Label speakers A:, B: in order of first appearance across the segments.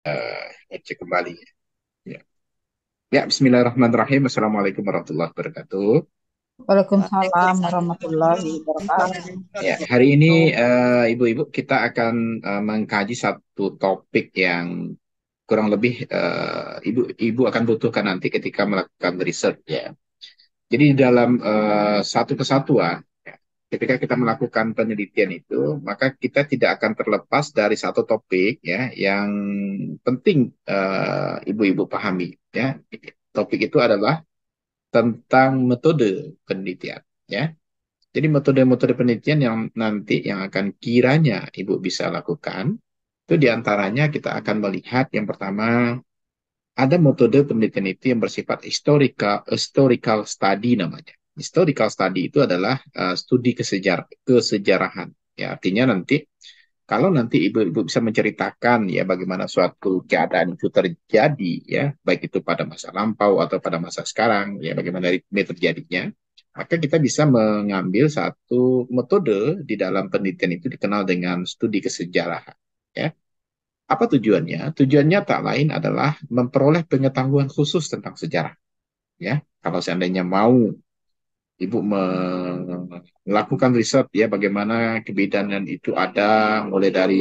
A: Cek kembali. Ya. Ya, Bismillahirrahmanirrahim. Assalamualaikum warahmatullahi wabarakatuh.
B: Waalaikumsalam warahmatullahi wabarakatuh.
A: Ya, hari ini ibu-ibu kita akan mengkaji satu topik yang kurang lebih ibu-ibu akan butuhkan nanti ketika melakukan riset ya. Jadi dalam satu kesatuan, ya, ketika kita melakukan penelitian itu, maka kita tidak akan terlepas dari satu topik ya yang penting ibu-ibu pahami ya. Topik itu adalah tentang metode penelitian ya. Jadi metode-metode penelitian yang nanti yang akan kiranya Ibu bisa lakukan, itu diantaranya kita akan melihat yang pertama, ada metode penelitian itu yang bersifat historical study namanya. Historical study itu adalah studi kesejarahan. Ya, artinya nanti kalau nanti ibu-ibu bisa menceritakan ya bagaimana suatu keadaan itu terjadi ya, baik itu pada masa lampau atau pada masa sekarang ya bagaimana ritme terjadinya, maka kita bisa mengambil satu metode di dalam penelitian itu dikenal dengan studi kesejarahan ya. Apa tujuannya? Tujuannya tak lain adalah memperoleh pengetahuan khusus tentang sejarah ya. Kalau seandainya mau Ibu melakukan riset ya bagaimana kebidanan itu ada mulai dari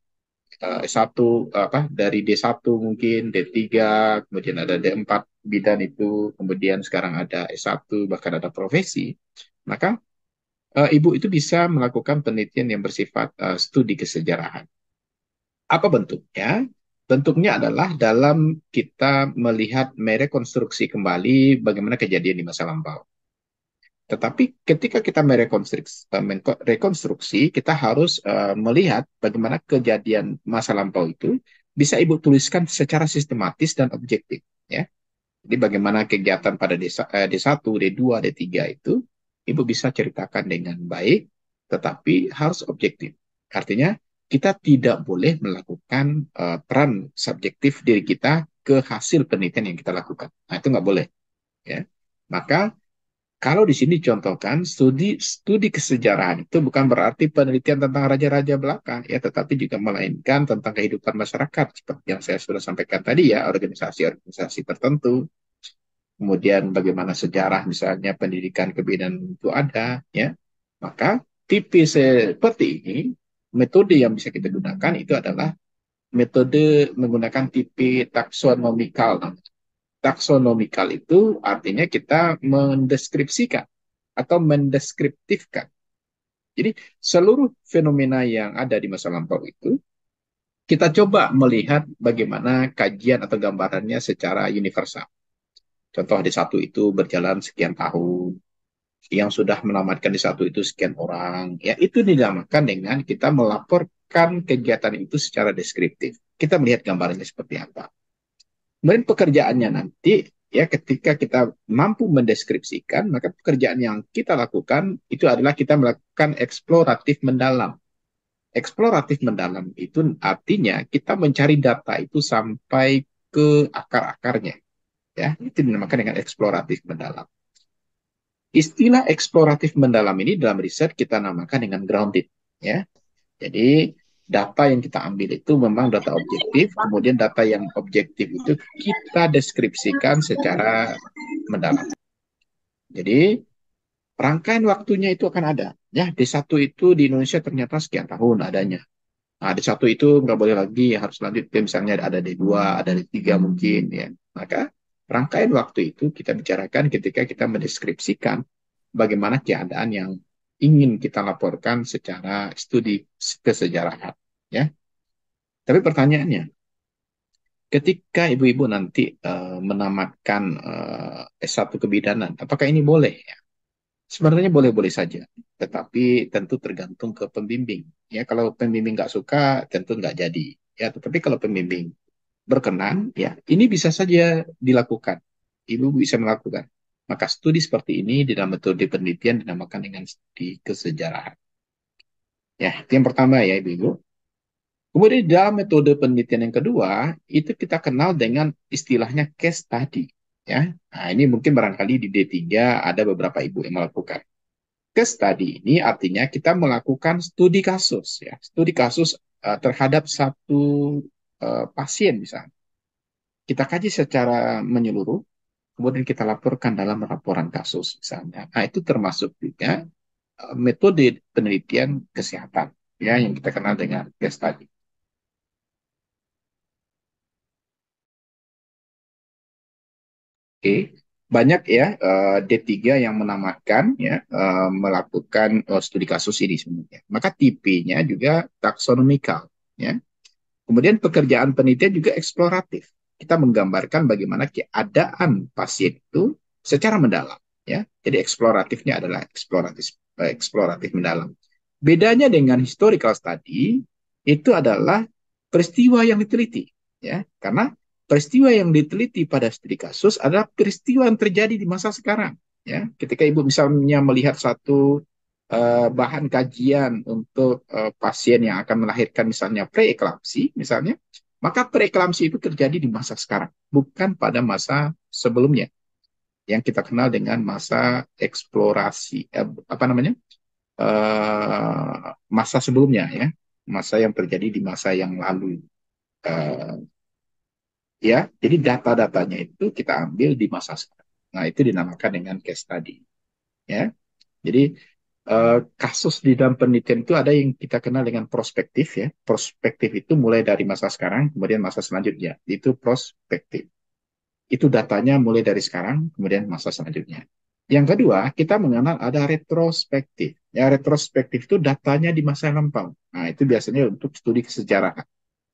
A: S1 apa dari D1 mungkin D3 kemudian ada D4 bidan itu kemudian sekarang ada S1 bahkan ada profesi, maka ibu itu bisa melakukan penelitian yang bersifat studi kesejarahan. Apa bentuknya? Bentuknya adalah dalam kita melihat merekonstruksi kembali bagaimana kejadian di masa lampau. Tetapi ketika kita merekonstruksi, kita harus melihat bagaimana kejadian masa lampau itu bisa Ibu tuliskan secara sistematis dan objektif. Ya. Jadi bagaimana kegiatan pada D1, D2, D3 itu, Ibu bisa ceritakan dengan baik, tetapi harus objektif. Artinya, kita tidak boleh melakukan peran subjektif diri kita ke hasil penelitian yang kita lakukan. Nah, itu nggak boleh. Ya. Maka kalau di sini contohkan studi studi kesejarahan itu bukan berarti penelitian tentang raja-raja belaka ya, tetapi juga melainkan tentang kehidupan masyarakat seperti yang saya sudah sampaikan tadi ya, organisasi-organisasi tertentu. Kemudian bagaimana sejarah misalnya pendidikan kebidanan itu ada ya. Maka tipe seperti ini metode yang bisa kita gunakan itu adalah metode menggunakan tipe taksonomikal. Taksonomikal itu artinya kita mendeskripsikan atau mendeskriptifkan. Jadi seluruh fenomena yang ada di masa lampau itu kita coba melihat bagaimana kajian atau gambarannya secara universal. Contoh di satu itu berjalan sekian tahun, yang sudah menamatkan di satu itu sekian orang. Ya itu dinamakan dengan kita melaporkan kegiatan itu secara deskriptif. Kita melihat gambarannya seperti apa. Kemudian pekerjaannya nanti ya ketika kita mampu mendeskripsikan, maka pekerjaan yang kita lakukan itu adalah kita melakukan eksploratif mendalam. Eksploratif mendalam itu artinya kita mencari data itu sampai ke akar-akarnya. Ya, itu dinamakan dengan eksploratif mendalam. Istilah eksploratif mendalam ini dalam riset kita namakan dengan grounded. Ya, jadi data yang kita ambil itu memang data objektif, kemudian data yang objektif itu kita deskripsikan secara mendalam. Jadi rangkaian waktunya itu akan ada. Ya, D1 itu di Indonesia ternyata sekian tahun adanya. Nah, D1 itu nggak boleh lagi, harus lanjut ke misalnya ada D2, ada D3 mungkin ya. Maka rangkaian waktu itu kita bicarakan ketika kita mendeskripsikan bagaimana keadaan yang ingin kita laporkan secara studi kesejarahan. Ya, tapi pertanyaannya, ketika ibu-ibu nanti menamatkan S1 kebidanan, apakah ini boleh? Ya? Sebenarnya boleh-boleh saja, tetapi tentu tergantung ke pembimbing. Ya, kalau pembimbing nggak suka, tentu nggak jadi. Ya, tetapi kalau pembimbing berkenan, ya ini bisa saja dilakukan. Ibu bisa melakukan. Maka studi seperti ini di dalam metode penelitian dinamakan dengan studi kesejarahan. Ya, itu yang pertama ya ibu-ibu. Kemudian dalam metode penelitian yang kedua, itu kita kenal dengan istilahnya case study. Ya, nah, ini mungkin barangkali di D3 ada beberapa ibu yang melakukan. Case study ini artinya kita melakukan studi kasus. Ya, studi kasus terhadap satu pasien misalnya. Kita kaji secara menyeluruh, kemudian kita laporkan dalam laporan kasus misalnya. Nah, itu termasuk juga metode penelitian kesehatan ya yang kita kenal dengan case study. Oke, banyak ya D3 yang menamakan ya melakukan studi kasus ini sebenarnya. Maka tipenya juga taksonomikal ya. Kemudian pekerjaan penelitian juga eksploratif. Kita menggambarkan bagaimana keadaan pasien itu secara mendalam ya. Jadi eksploratifnya adalah eksploratif mendalam. Bedanya dengan historical study itu adalah peristiwa yang diteliti ya. Karena peristiwa yang diteliti pada studi kasus adalah peristiwa yang terjadi di masa sekarang ya. Ketika Ibu misalnya melihat satu bahan kajian untuk pasien yang akan melahirkan misalnya preeklamsi misalnya, maka preeklamsi itu terjadi di masa sekarang, bukan pada masa sebelumnya yang kita kenal dengan masa eksplorasi apa namanya masa sebelumnya ya, masa yang terjadi di masa yang lalu. Eh, ya, jadi data-datanya itu kita ambil di masa sekarang. Nah, itu dinamakan dengan case study. Ya, jadi kasus di dalam penelitian itu ada yang kita kenal dengan prospektif ya. Prospektif itu mulai dari masa sekarang, kemudian masa selanjutnya. Itu prospektif. Itu datanya mulai dari sekarang, kemudian masa selanjutnya. Yang kedua, kita mengenal ada retrospektif. Ya, retrospektif itu datanya di masa lampau. Nah, itu biasanya untuk studi kesejarahan.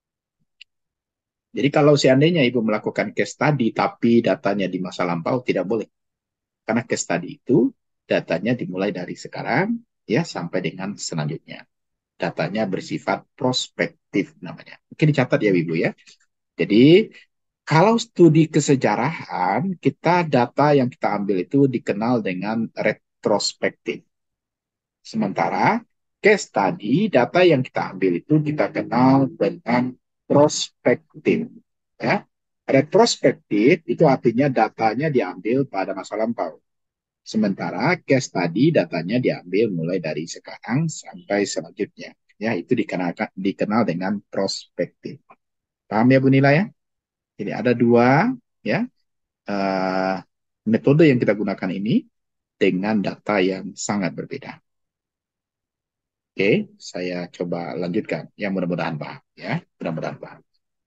A: Jadi kalau seandainya Ibu melakukan case study tapi datanya di masa lampau, tidak boleh. Karena case study itu datanya dimulai dari sekarang ya sampai dengan selanjutnya. Datanya bersifat prospektif namanya. Mungkin dicatat ya Ibu ya. Jadi kalau studi kesejarahan, kita data yang kita ambil itu dikenal dengan retrospektif. Sementara case study, data yang kita ambil itu kita kenal dengan prospektif. Ya. Retrospektif itu artinya datanya diambil pada masa lampau. Sementara case study datanya diambil mulai dari sekarang sampai selanjutnya. Ya, itu dikenal dengan prospektif. Paham ya Bu Nila ya? Jadi ada dua ya uh, metode yang kita gunakan ini dengan data yang sangat berbeda. Oke, saya coba lanjutkan. Ya mudah-mudahan paham ya, mudah-mudahan paham.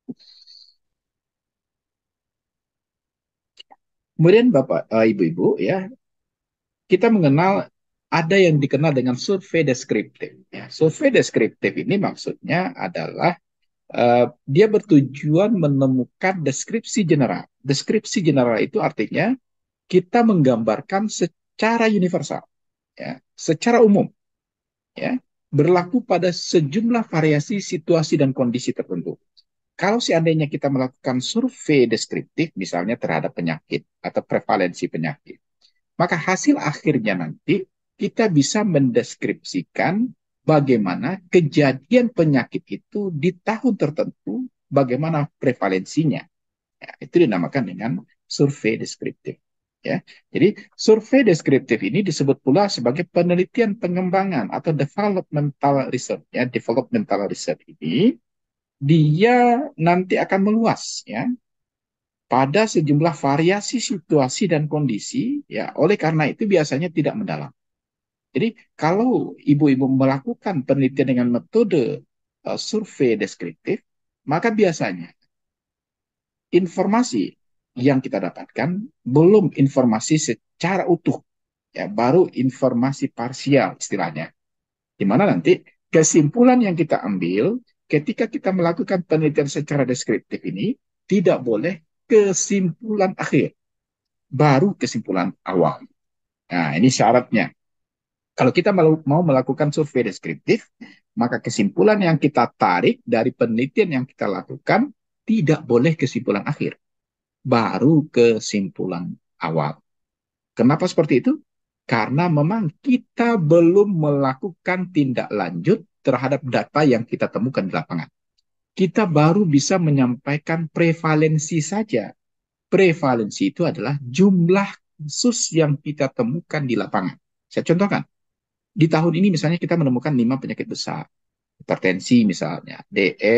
A: Kemudian Bapak, Ibu-ibu ya, kita mengenal ada yang dikenal dengan survei deskriptif. Ya, survei deskriptif ini maksudnya adalah dia bertujuan menemukan deskripsi general. Deskripsi general itu artinya kita menggambarkan secara universal, ya, secara umum, ya, berlaku pada sejumlah variasi situasi dan kondisi tertentu. Kalau seandainya kita melakukan survei deskriptif, misalnya terhadap penyakit atau prevalensi penyakit, maka hasil akhirnya nanti kita bisa mendeskripsikan bagaimana kejadian penyakit itu di tahun tertentu, bagaimana prevalensinya. Ya, itu dinamakan dengan survei deskriptif. Ya, jadi survei deskriptif ini disebut pula sebagai penelitian pengembangan atau developmental research. Ya, developmental research ini dia nanti akan meluas ya pada sejumlah variasi situasi dan kondisi ya oleh karena itu biasanya tidak mendalam. Jadi kalau ibu-ibu melakukan penelitian dengan metode survei deskriptif, maka biasanya informasi yang kita dapatkan belum informasi secara utuh, ya baru informasi parsial istilahnya. Di mana nanti kesimpulan yang kita ambil ketika kita melakukan penelitian secara deskriptif ini tidak boleh kesimpulan akhir, baru kesimpulan awal. Nah, ini syaratnya. Kalau kita mau melakukan survei deskriptif, maka kesimpulan yang kita tarik dari penelitian yang kita lakukan tidak boleh kesimpulan akhir, baru kesimpulan awal. Kenapa seperti itu? Karena memang kita belum melakukan tindak lanjut terhadap data yang kita temukan di lapangan. Kita baru bisa menyampaikan prevalensi saja. Prevalensi itu adalah jumlah kasus yang kita temukan di lapangan. Saya contohkan. Di tahun ini misalnya kita menemukan 5 penyakit besar. Hipertensi misalnya, DM,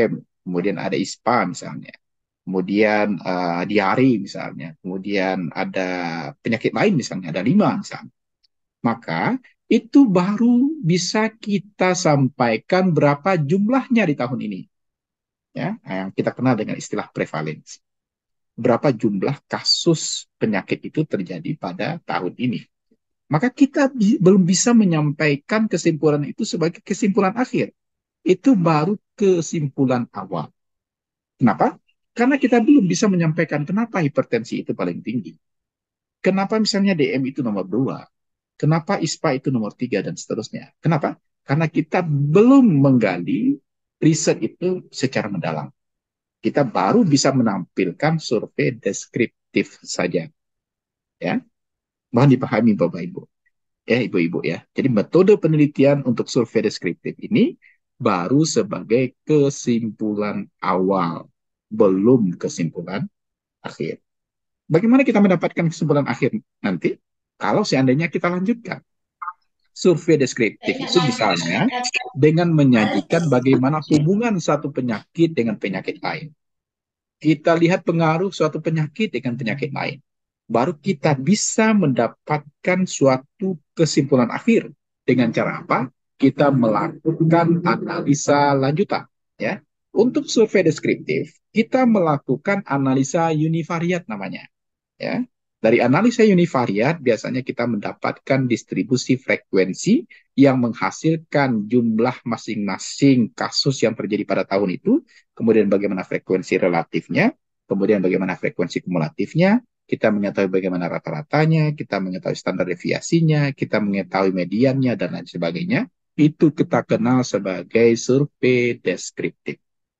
A: kemudian ada ISPA misalnya, kemudian diare misalnya, kemudian ada penyakit lain misalnya, ada 5 misalnya. Maka itu baru bisa kita sampaikan berapa jumlahnya di tahun ini. Ya, yang kita kenal dengan istilah prevalensi. Berapa jumlah kasus penyakit itu terjadi pada tahun ini. Maka kita belum bisa menyampaikan kesimpulan itu sebagai kesimpulan akhir. Itu baru kesimpulan awal. Kenapa? Karena kita belum bisa menyampaikan kenapa hipertensi itu paling tinggi. Kenapa misalnya DM itu nomor 2. Kenapa ISPA itu nomor 3 dan seterusnya. Kenapa? Karena kita belum menggali riset itu secara mendalam. Kita baru bisa menampilkan survei deskriptif saja. Ya, mohon dipahami Bapak Ibu. Ya, Ibu-ibu ya. Jadi metode penelitian untuk survei deskriptif ini baru sebagai kesimpulan awal, belum kesimpulan akhir. Bagaimana kita mendapatkan kesimpulan akhir nanti? Kalau seandainya kita lanjutkan survei deskriptif itu misalnya dengan menyajikan bagaimana hubungan satu penyakit dengan penyakit lain. Kita lihat pengaruh suatu penyakit dengan penyakit lain. Baru kita bisa mendapatkan suatu kesimpulan akhir. Dengan cara apa? Kita melakukan analisa lanjutan. Ya. Untuk survei deskriptif, kita melakukan analisa univariat namanya. Ya. Dari analisa univariat, biasanya kita mendapatkan distribusi frekuensi yang menghasilkan jumlah masing-masing kasus yang terjadi pada tahun itu, kemudian bagaimana frekuensi relatifnya, kemudian bagaimana frekuensi kumulatifnya, kita mengetahui bagaimana rata-ratanya, kita mengetahui standar deviasinya, kita mengetahui mediannya, dan lain sebagainya. Itu kita kenal sebagai survei deskriptif.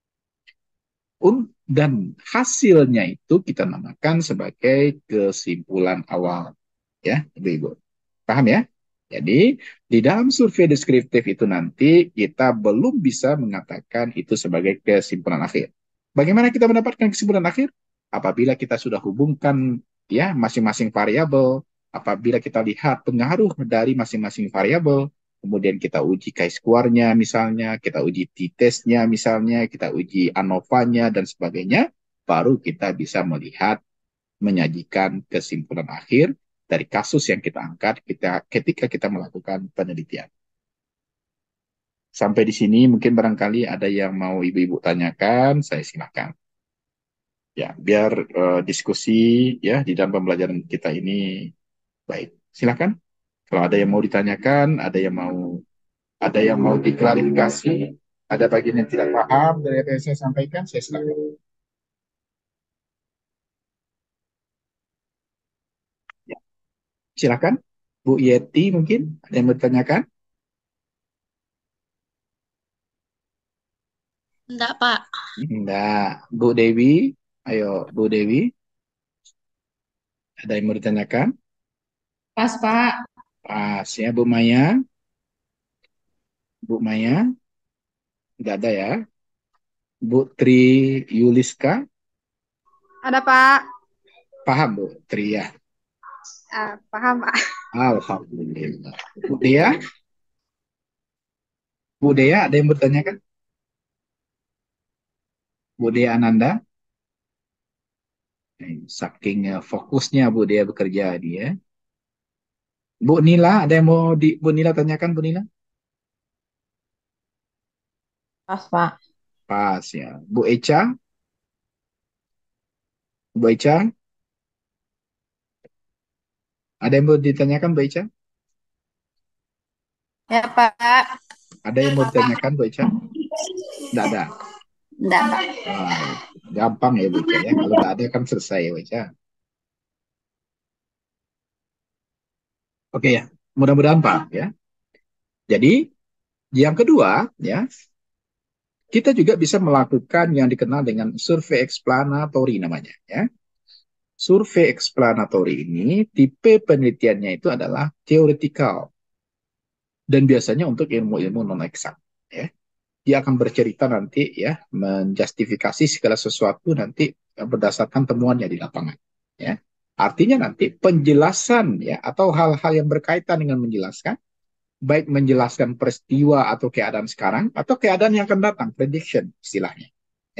A: Dan hasilnya itu kita namakan sebagai kesimpulan awal. Ya, Ibu-Ibu. Paham ya? Jadi, di dalam survei deskriptif itu nanti kita belum bisa mengatakan itu sebagai kesimpulan akhir. Bagaimana kita mendapatkan kesimpulan akhir? Apabila kita sudah hubungkan ya masing-masing variabel, apabila kita lihat pengaruh dari masing-masing variabel, kemudian kita uji chi-square-nya misalnya, kita uji t-test-nya misalnya, kita uji ANOVA-nya dan sebagainya, baru kita bisa melihat menyajikan kesimpulan akhir dari kasus yang kita angkat ketika kita melakukan penelitian. Sampai di sini mungkin barangkali ada yang mau ibu-ibu tanyakan, saya silakan. Ya, biar diskusi ya di dalam pembelajaran kita ini baik. Silakan. Kalau ada yang mau ditanyakan, ada yang mau diklarifikasi, ada bagian yang tidak paham dari apa yang saya sampaikan, saya silakan. Ya, silakan. Bu Yeti mungkin ada yang mau ditanyakan?
C: Enggak, Pak.
A: Enggak. Bu Dewi, ayo Bu Dewi, ada yang mau ditanyakan?
B: Pas, Pak.
A: Pas ya Bu Maya. Bu Maya, enggak ada ya. Bu Tri Yuliska,
D: Ada Pak.
A: paham Bu Tri ya?
D: Paham Pak.
A: Alhamdulillah. Bu Dea, Bu Dea ada yang bertanyakan? Bu Dea Ananda, saking fokusnya Bu Dea bekerja dia. Bu Nila, ada yang mau Bu Nila tanyakan Bu Nila?
B: Pas, Pak.
A: Pas ya. Bu Eca, Bu Eca, ada yang mau ditanyakan Bu Eca?
D: Ya Pak.
A: Ada yang mau ditanyakan Bu Eca? Tidak ada.
D: Enggak Pak.
A: Ah, gampang ya Bu Eca ya. Kalau tidak ada kan selesai ya Bu Eca. Oke ya. Mudah-mudahan Pak ya. Jadi yang kedua ya, kita juga bisa melakukan yang dikenal dengan survei explanatory namanya ya. Survei explanatory ini tipe penelitiannya itu adalah theoretical dan biasanya untuk ilmu-ilmu non eksak ya. Dia akan bercerita nanti ya, menjustifikasi segala sesuatu nanti berdasarkan temuannya di lapangan ya. Artinya nanti penjelasan ya atau hal-hal yang berkaitan dengan menjelaskan, baik menjelaskan peristiwa atau keadaan sekarang atau keadaan yang akan datang, prediction istilahnya ya.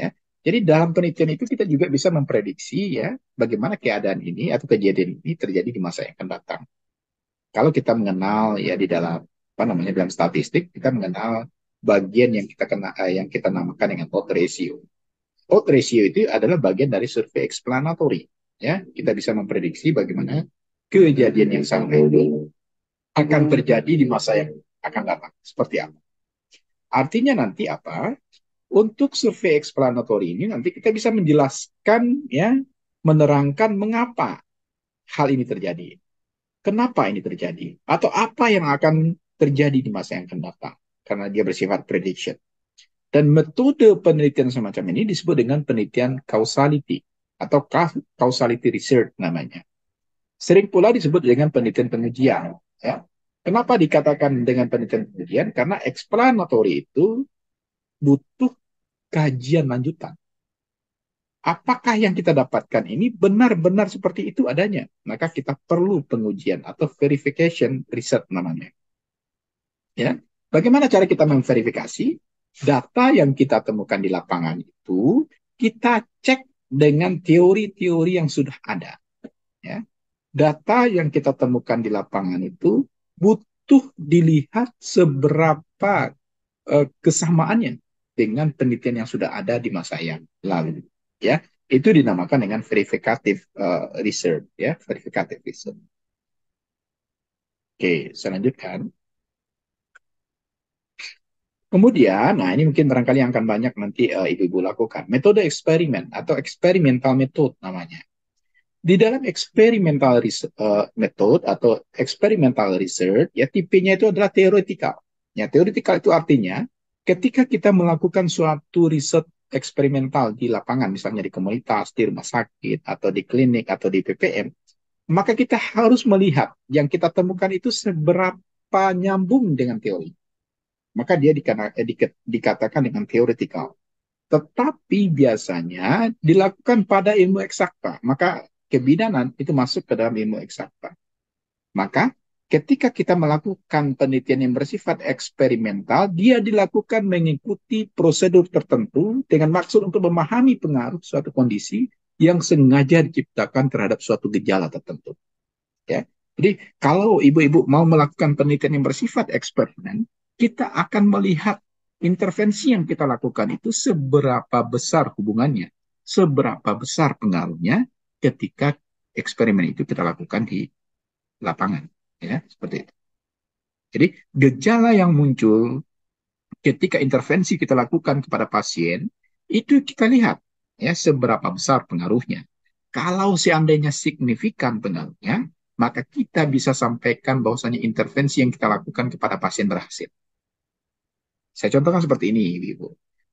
A: Jadi dalam penelitian itu kita juga bisa memprediksi ya bagaimana keadaan ini atau kejadian ini terjadi di masa yang akan datang. Kalau kita mengenal ya di dalam apa namanya dalam statistik kita mengenal bagian yang kita namakan dengan odds ratio. Odds ratio itu adalah bagian dari survei explanatory. Ya, kita bisa memprediksi bagaimana kejadian yang sama itu akan terjadi di masa yang akan datang. Seperti apa? Artinya nanti apa? Untuk survei explanatory ini nanti kita bisa menjelaskan ya, menerangkan mengapa hal ini terjadi. Kenapa ini terjadi? Atau apa yang akan terjadi di masa yang akan datang? Karena dia bersifat prediction. Dan metode penelitian semacam ini disebut dengan penelitian causality atau causality research namanya. Sering pula disebut dengan penelitian pengujian. Ya. Kenapa dikatakan dengan penelitian pengujian? Karena explanatory itu butuh kajian lanjutan. Apakah yang kita dapatkan ini benar-benar seperti itu adanya? Maka kita perlu pengujian atau verification research namanya. Ya, bagaimana cara kita memverifikasi? Data yang kita temukan di lapangan itu kita cek dengan teori-teori yang sudah ada. Ya, data yang kita temukan di lapangan itu butuh dilihat seberapa kesamaannya dengan penelitian yang sudah ada di masa yang lalu. Ya, itu dinamakan dengan verificative research. Ya, verificative research. Oke, saya lanjutkan. Kemudian, nah ini mungkin barangkali yang akan banyak nanti ibu-ibu lakukan. Metode eksperimen atau experimental method namanya. Di dalam experimental method atau experimental research, ya tipenya itu adalah theoretical. Ya, theoretical itu artinya ketika kita melakukan suatu riset eksperimental di lapangan, misalnya di komunitas, di rumah sakit, atau di klinik, atau di PPM, maka kita harus melihat yang kita temukan itu seberapa nyambung dengan teori. Maka dia dikatakan dengan theoretical. Tetapi biasanya dilakukan pada ilmu eksakta. Maka kebidanan itu masuk ke dalam ilmu eksakta. Maka ketika kita melakukan penelitian yang bersifat eksperimental, dia dilakukan mengikuti prosedur tertentu dengan maksud untuk memahami pengaruh suatu kondisi yang sengaja diciptakan terhadap suatu gejala tertentu. Ya. Jadi kalau ibu-ibu mau melakukan penelitian yang bersifat eksperimen, kita akan melihat intervensi yang kita lakukan itu seberapa besar hubungannya, seberapa besar pengaruhnya ketika eksperimen itu kita lakukan di lapangan, ya seperti itu. Jadi gejala yang muncul ketika intervensi kita lakukan kepada pasien itu kita lihat ya seberapa besar pengaruhnya. Kalau seandainya signifikan pengaruhnya, maka kita bisa sampaikan bahwasanya intervensi yang kita lakukan kepada pasien berhasil. Saya contohkan seperti ini, Ibu.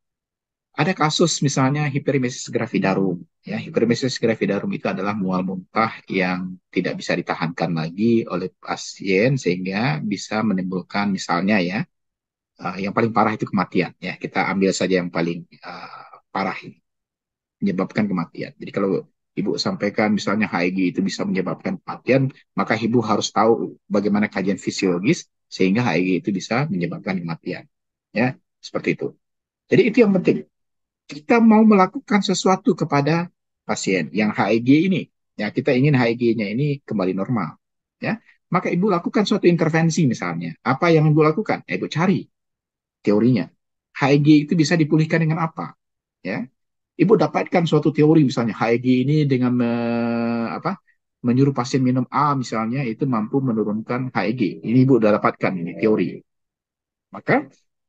A: Ada kasus misalnya hiperemesis gravidarum. Ya, hiperemesis gravidarum itu adalah mual muntah yang tidak bisa ditahankan lagi oleh pasien sehingga bisa menimbulkan misalnya ya, yang paling parah itu kematian. Ya, kita ambil saja yang paling parah ini, menyebabkan kematian. Jadi kalau Ibu sampaikan misalnya HIG itu bisa menyebabkan kematian, maka Ibu harus tahu bagaimana kajian fisiologis sehingga HIG itu bisa menyebabkan kematian. Ya, seperti itu. Jadi itu yang penting. Kita mau melakukan sesuatu kepada pasien yang HIG ini, ya kita ingin HIG-nya ini kembali normal, ya. Maka Ibu lakukan suatu intervensi misalnya. Apa yang Ibu lakukan? Ibu cari teorinya. HIG itu bisa dipulihkan dengan apa? Ya, Ibu dapatkan suatu teori misalnya HIG ini dengan menyuruh pasien minum A misalnya itu mampu menurunkan HIG. Ini Ibu sudah dapatkan ini teori. Maka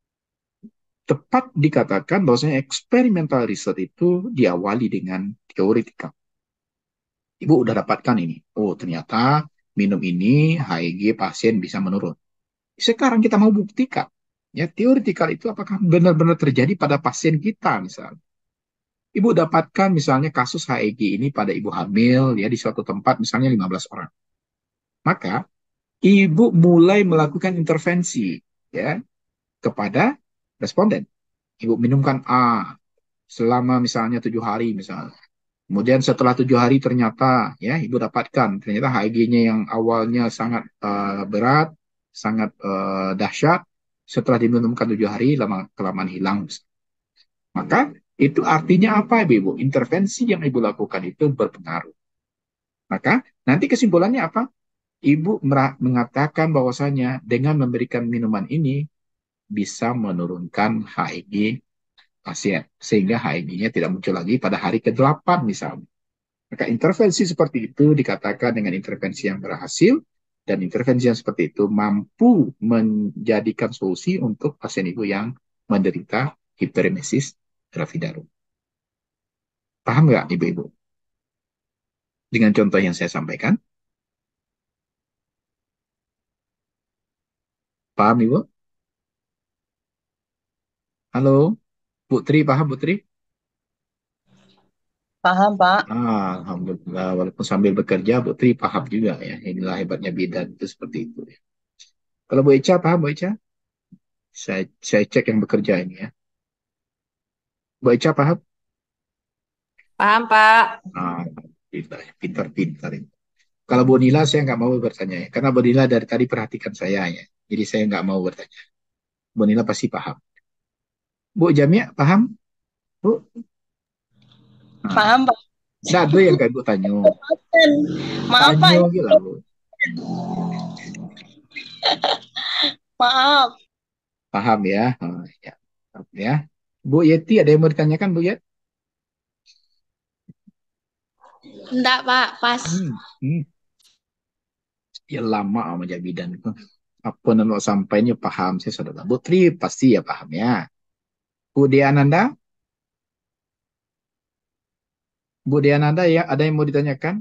A: tepat dikatakan bahwasanya eksperimental research itu diawali dengan teoretikal. Ibu udah dapatkan ini. Oh, ternyata minum ini HIG pasien bisa menurun. Sekarang kita mau buktikan. Ya, teoretikal itu apakah benar-benar terjadi pada pasien kita misalnya. Ibu dapatkan misalnya kasus HEG ini pada ibu hamil ya di suatu tempat misalnya 15 orang. Maka ibu mulai melakukan intervensi ya kepada responden. Ibu minumkan A selama misalnya 7 hari misalnya. Kemudian setelah 7 hari ternyata ya ibu dapatkan ternyata HEG-nya yang awalnya sangat berat, sangat dahsyat, setelah diminumkan 7 hari lama kelamaan hilang. Maka Itu artinya apa, Ibu? Intervensi yang Ibu lakukan itu berpengaruh. Maka nanti kesimpulannya apa? Ibu mengatakan bahwasanya dengan memberikan minuman ini bisa menurunkan HIG pasien, sehingga HIG-nya tidak muncul lagi pada hari ke-8 misalnya. Maka intervensi seperti itu dikatakan dengan intervensi yang berhasil, dan intervensi yang seperti itu mampu menjadikan solusi untuk pasien ibu yang menderita hiperemesis gravidarum. Paham nggak ibu-ibu? Dengan contoh yang saya sampaikan, paham ibu? Halo, Putri, paham Putri?
B: Paham, Pak.
A: Alhamdulillah, walaupun sambil bekerja, Putri paham juga ya. Inilah hebatnya bidan itu seperti itu ya. Kalau Bu Eca, paham Bu Eca? Saya cek yang bekerja ini ya. Bu Eca paham?
B: Paham, Pak.
A: Alhamdulillah, pintar-pintar ini. Kalau Bu Nila, saya nggak mau bertanya ya. Karena Bu Nila dari tadi perhatikan saya ya. Jadi saya nggak mau bertanya. Bu Nila pasti paham. Bu Jamia, paham? Bu? Nah,
B: Paham, Pak.
A: dado yang kayak Bu Tanyo.
B: Maaf,
A: Tanyo
B: Pak.
A: gila Bu.
B: Maaf.
A: Paham ya? Ya. Paham ya. Bu Yeti, ada yang mau ditanyakan Bu Yet?
B: Enggak, Pak. Pas.
A: Hmm. Ya lama sama bidan itu. Apa nama sampainya paham saya saudara. Bu Tri pasti ya paham ya. Bu Diananda, Bu Diananda ya ada yang mau ditanyakan?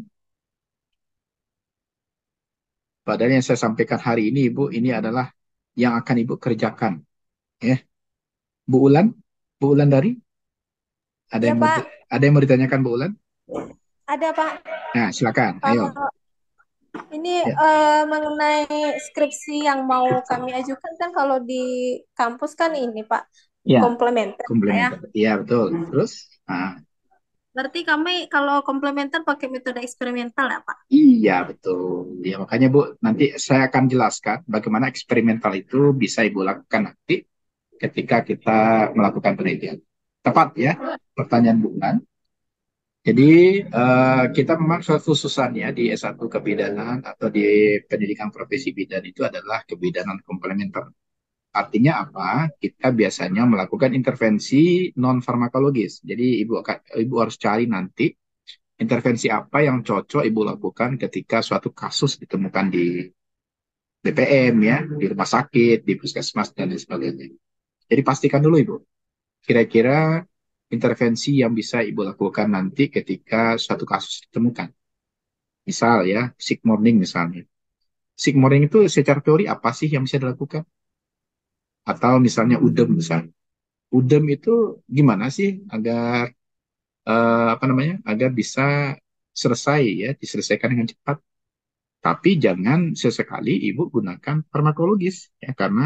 A: Padahal yang saya sampaikan hari ini Ibu, ini adalah yang akan Ibu kerjakan. Ya. Bu Ulan, Bu Ulan dari ada
C: Ya,
A: yang mau
C: Pak.
A: ada yang mau ditanyakan Bu Ulan?
C: Ada, Pak.
A: Nah, silakan. Ayo.
C: Ini
A: Ya.
C: mengenai skripsi yang mau kami ajukan kan kalau di kampus kan ini, Pak,
A: Ya,
C: komplementer, Pak, ya.
A: komplementer. Iya, betul. Terus?
C: Berarti kami kalau komplementer pakai metode eksperimental ya, Pak?
A: Iya, betul. Ya, makanya Bu, nanti saya akan jelaskan bagaimana eksperimental itu bisa Ibu lakukan nanti ketika kita melakukan penelitian. Tepat ya, pertanyaan Bu Ulan. Jadi kita memang khususannya di S1 kebidanan atau di pendidikan profesi bidan itu adalah kebidanan komplementer. Artinya apa? Kita biasanya melakukan intervensi non farmakologis. Jadi ibu harus cari nanti intervensi apa yang cocok ibu lakukan ketika suatu kasus ditemukan di BPM ya, di rumah sakit, di puskesmas dan lain sebagainya. Jadi pastikan dulu ibu, kira-kira intervensi yang bisa ibu lakukan nanti ketika suatu kasus ditemukan. Misal ya, sick morning misalnya. Sick morning itu secara teori apa sih yang bisa dilakukan? Atau misalnya udem misalnya. Udem itu gimana sih agar apa namanya? Agar bisa selesai ya, diselesaikan dengan cepat. Tapi jangan sesekali ibu gunakan farmakologis ya karena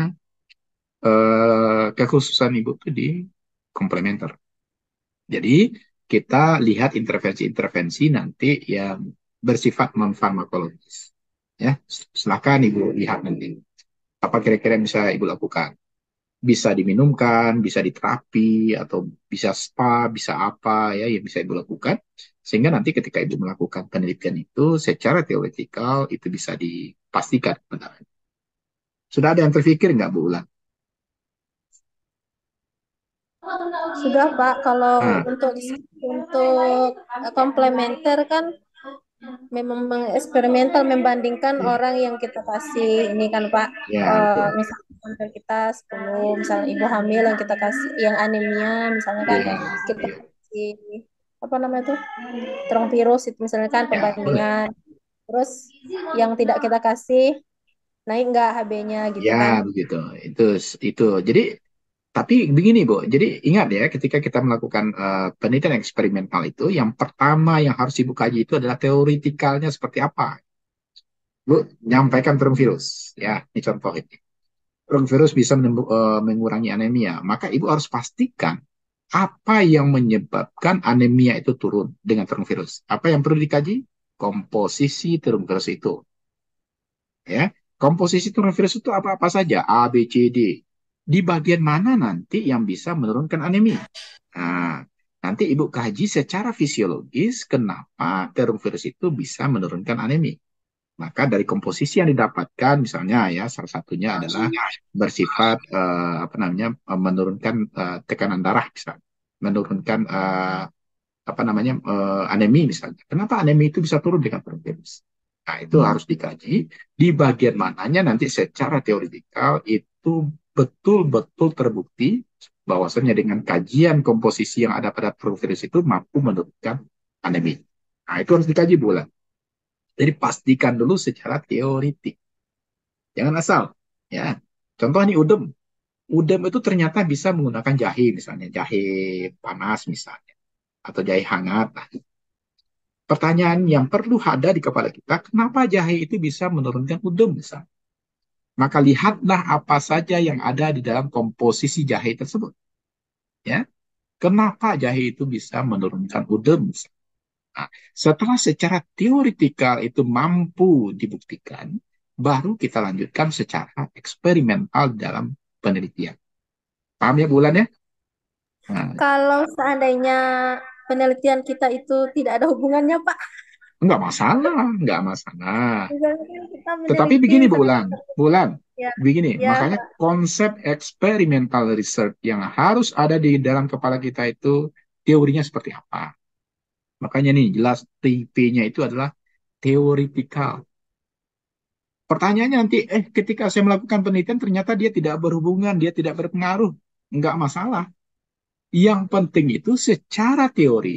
A: kekhususan ibu itu di komplementer. Jadi kita lihat intervensi-intervensi nanti yang bersifat non farmakologis. Ya, silakan ibu lihat nanti apa kira-kira yang bisa ibu lakukan. Bisa diminumkan, bisa diterapi, atau bisa spa, bisa apa ya yang bisa ibu lakukan. Sehingga nanti ketika ibu melakukan penelitian itu secara teoretikal itu bisa dipastikan benar. Sudah ada yang terpikir nggak Bu Ulan?
C: Sudah, Pak. Kalau
A: Nah,
C: untuk komplementer kan memang eksperimental membandingkan
A: ya,
C: orang yang kita kasih ini kan, Pak.
A: ya betul.
C: Misalnya sampel kita 10, misalnya ibu hamil yang kita kasih yang anemia misalnya kan
A: Iya,
C: kita
A: iya,
C: kasih apa namanya tuh? Terong virus itu misalnya kan
A: ya, betul.
C: pembandingan. Terus yang tidak kita kasih naik nggak HB-nya gitu
A: Ya,
C: kan.
A: begitu. Itu. Jadi, tapi begini, Bu. Jadi, ingat ya, ketika kita melakukan penelitian eksperimental itu, yang pertama yang harus Ibu kaji itu adalah teoritikalnya seperti apa. Bu, nyampaikan term virus. Ya, ini contoh ini. Term virus bisa mengurangi anemia. Maka Ibu harus pastikan apa yang menyebabkan anemia itu turun dengan term virus. Apa yang perlu dikaji? Komposisi term virus itu. Ya, komposisi tulang virus itu apa-apa saja, A, B, C, D. Di bagian mana nanti yang bisa menurunkan anemia? Nah, Nanti Ibu kaji secara fisiologis kenapa terovirus itu bisa menurunkan anemi. Maka dari komposisi yang didapatkan, misalnya ya salah satunya adalah bersifat menurunkan tekanan darah, misalnya, menurunkan anemi misalnya. Kenapa anemi itu bisa turun dengan terovirus? Nah, itu harus dikaji di bagian mananya nanti secara teoretikal itu betul-betul terbukti bahwasannya dengan kajian komposisi yang ada pada terovirus itu mampu menurunkan anemi. Nah, itu harus dikaji bulan. Jadi pastikan dulu secara teoritik. Jangan asal. Ya. Contoh ini udem. Udem itu ternyata bisa menggunakan jahe misalnya. Jahe panas misalnya. Atau jahe hangat. Nah, pertanyaan yang perlu ada di kepala kita, kenapa jahe itu bisa menurunkan udem misalnya? Maka lihatlah apa saja yang ada di dalam komposisi jahe tersebut. Ya. Kenapa jahe itu bisa menurunkan udem misalnya? Nah, setelah secara teoritikal itu mampu dibuktikan, baru kita lanjutkan secara eksperimental dalam penelitian. Paham ya bulan ya? Nah,
C: Kalau seandainya penelitian kita itu tidak ada hubungannya, Pak.
A: enggak masalah, enggak masalah.
C: Misalnya kan kita
A: Tetapi
C: meneliti
A: begini
C: misalnya,
A: Bulan,
C: ya,
A: begini,
C: ya,
A: makanya
C: Pak.
A: konsep eksperimental research yang harus ada di dalam kepala kita itu teorinya seperti apa. Makanya nih jelas TP-nya itu adalah theoretical. Pertanyaannya nanti, ketika saya melakukan penelitian ternyata dia tidak berhubungan, dia tidak berpengaruh. Enggak masalah. Yang penting itu secara teori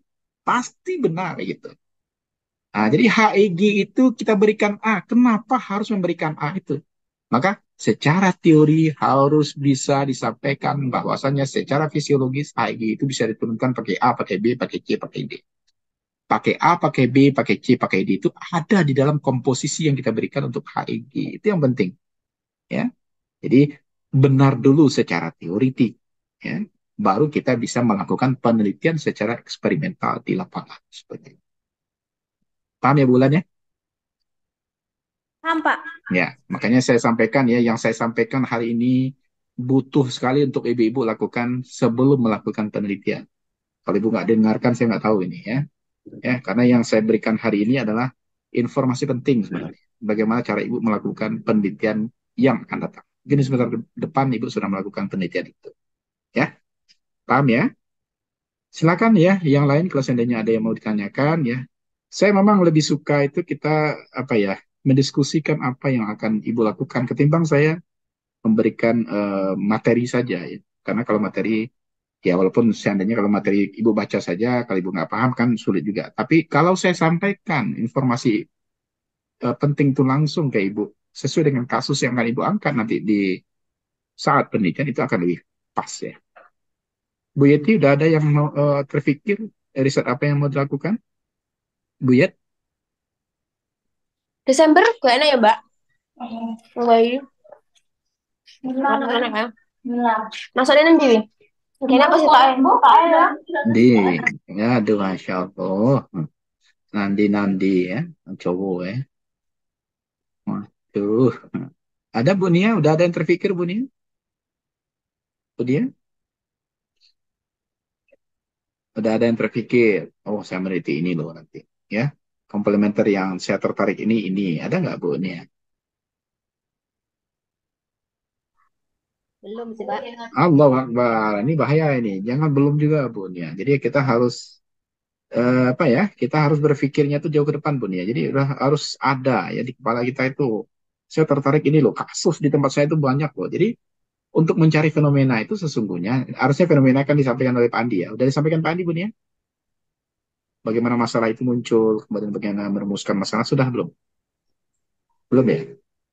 A: pasti benar gitu. Nah, jadi HEG itu kita berikan A. Kenapa harus memberikan A itu? Maka secara teori harus bisa disampaikan bahwasannya secara fisiologis HEG itu bisa diturunkan pakai A, pakai B, pakai C, pakai D. Pakai A, pakai B, pakai C, pakai D itu ada di dalam komposisi yang kita berikan untuk HEG. Itu yang penting. Ya. Jadi benar dulu secara teoritik. Ya. Baru kita bisa melakukan penelitian secara eksperimental di lapangan. Seperti itu. Paham ya Bulan ya?
C: Paham, Pak.
A: Ya, makanya saya sampaikan ya, yang saya sampaikan hari ini butuh sekali untuk ibu-ibu lakukan sebelum melakukan penelitian. Kalau ibu nggak dengarkan, saya nggak tahu ini ya. Ya, karena yang saya berikan hari ini adalah informasi penting sebenarnya. Bagaimana cara ibu melakukan penelitian yang akan datang. Mungkin sebentar depan ibu sudah melakukan penelitian itu. Ya, paham ya? Silakan ya, yang lain kalau seandainya ada yang mau ditanyakan ya. Saya memang lebih suka itu kita mendiskusikan apa yang akan ibu lakukan ketimbang saya memberikan materi saja ya. Karena kalau materi ya walaupun seandainya kalau materi ibu baca saja, kalau ibu nggak paham kan sulit juga. Tapi kalau saya sampaikan informasi penting itu langsung ke ibu sesuai dengan kasus yang akan ibu angkat nanti di saat penelitian itu akan lebih pas ya. Bu Yeti udah ada yang mau terpikir riset apa yang mau dilakukan? Bu Yet?
B: Desember kayaknya ya, Mbak. Enggak, anak-anak ya. Maksudnya nanti, Wi. Kayaknya aku sih tahu ya.
A: Di, ya, aduh, Masya Allah. Nandi ya, cowok ya. Waduh. Ada Bu Nia? Udah ada yang terpikir Bu Nia? Bu Nia? Udah ada yang terpikir. Oh, saya meneliti ini loh nanti. Ya, komplementer yang saya tertarik ini. Ada nggak Bu Nia?
C: Belum sih, Pak.
A: Allah Akbar. Ini bahaya ini. Jangan belum juga Bu Nia. Jadi kita harus kita harus berpikirnya tuh jauh ke depan Bun ya. Jadi udah harus ada ya di kepala kita itu. Saya tertarik ini loh, kasus di tempat saya itu banyak loh. Jadi untuk mencari fenomena itu sesungguhnya harusnya fenomena kan disampaikan oleh Pak Andi ya. Udah disampaikan Pak Andi Bun ya? Bagaimana masalah itu muncul, kemudian bagaimana merumuskan masalah sudah belum? Belum ya?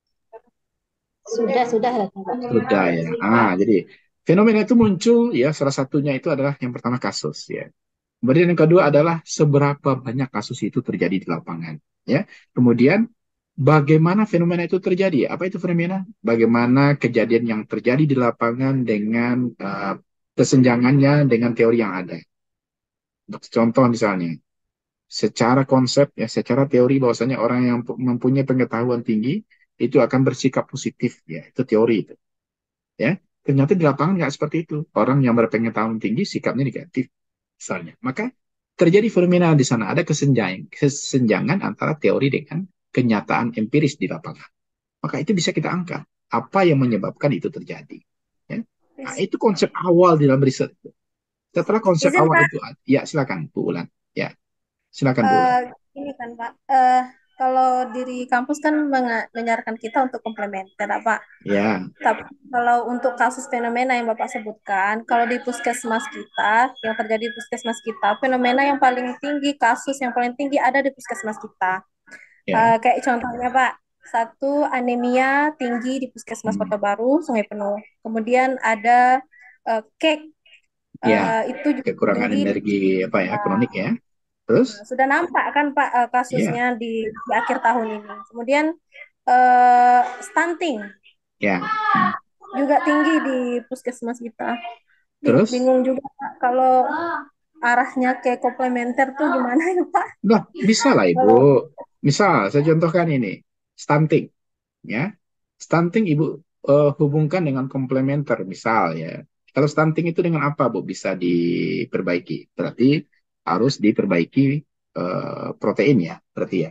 C: Sudah, Pak.
A: Sudah ya. Jadi fenomena itu muncul ya salah satunya itu adalah yang pertama kasus ya. Kemudian yang kedua adalah seberapa banyak kasus itu terjadi di lapangan. Ya. Kemudian bagaimana fenomena itu terjadi? Apa itu fenomena? Bagaimana kejadian yang terjadi di lapangan dengan kesenjangannya dengan teori yang ada. Contoh misalnya, secara konsep ya, secara teori bahwasanya orang yang mempunyai pengetahuan tinggi itu akan bersikap positif ya, itu teori itu. Ya, ternyata di lapangan nggak seperti itu. Orang yang berpengetahuan tinggi sikapnya negatif. misalnya. Maka terjadi fenomena di sana, ada kesenjangan antara teori dengan kenyataan empiris di lapangan. Maka itu bisa kita angkat. Apa yang menyebabkan itu terjadi? Ya. Nah, itu konsep awal di dalam riset. Setelah konsep
C: Izin
A: awal
C: Pak,
A: itu, ya silakan Bu Ulan. Ya, silakan Bu Ulan.
C: ini kan Pak, kalau di kampus kan menyarankan kita untuk komplementer, Pak.
A: Ya,
C: Tapi kalau untuk kasus fenomena yang Bapak sebutkan, kalau di puskesmas kita, yang terjadi di puskesmas kita, fenomena yang paling tinggi, kasus yang paling tinggi ada di puskesmas kita.
A: ya.
C: Kayak contohnya Pak, satu anemia tinggi di puskesmas
A: Hmm.
C: Kota Baru, Sungai Penuh. Kemudian ada kek,
A: Ya,
C: itu juga
A: kekurangan
C: tinggi di
A: energi apa ya,
C: puskesmas.
A: kronik ya. Terus,
C: Sudah nampak kan Pak
A: ya,
C: kasusnya di akhir tahun ini. Kemudian stunting
A: ya. Hmm.
C: juga tinggi di puskesmas kita.
A: Terus,
C: Bingung juga Pak kalau arahnya ke komplementer tuh gimana ya Pak?
A: nah, bisa lah Ibu.
C: Kalau
A: Misal, saya contohkan ini, stunting, ya. Stunting Ibu hubungkan dengan komplementer, misal ya. Kalau stunting itu dengan apa, Bu? Bisa diperbaiki. Berarti harus diperbaiki protein ya, berarti ya.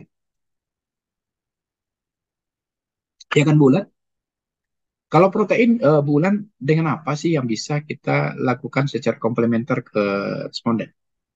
A: Ya kan, Bu Ulan? Kalau protein, Bu Ulan, dengan apa sih yang bisa kita lakukan secara komplementer ke responden?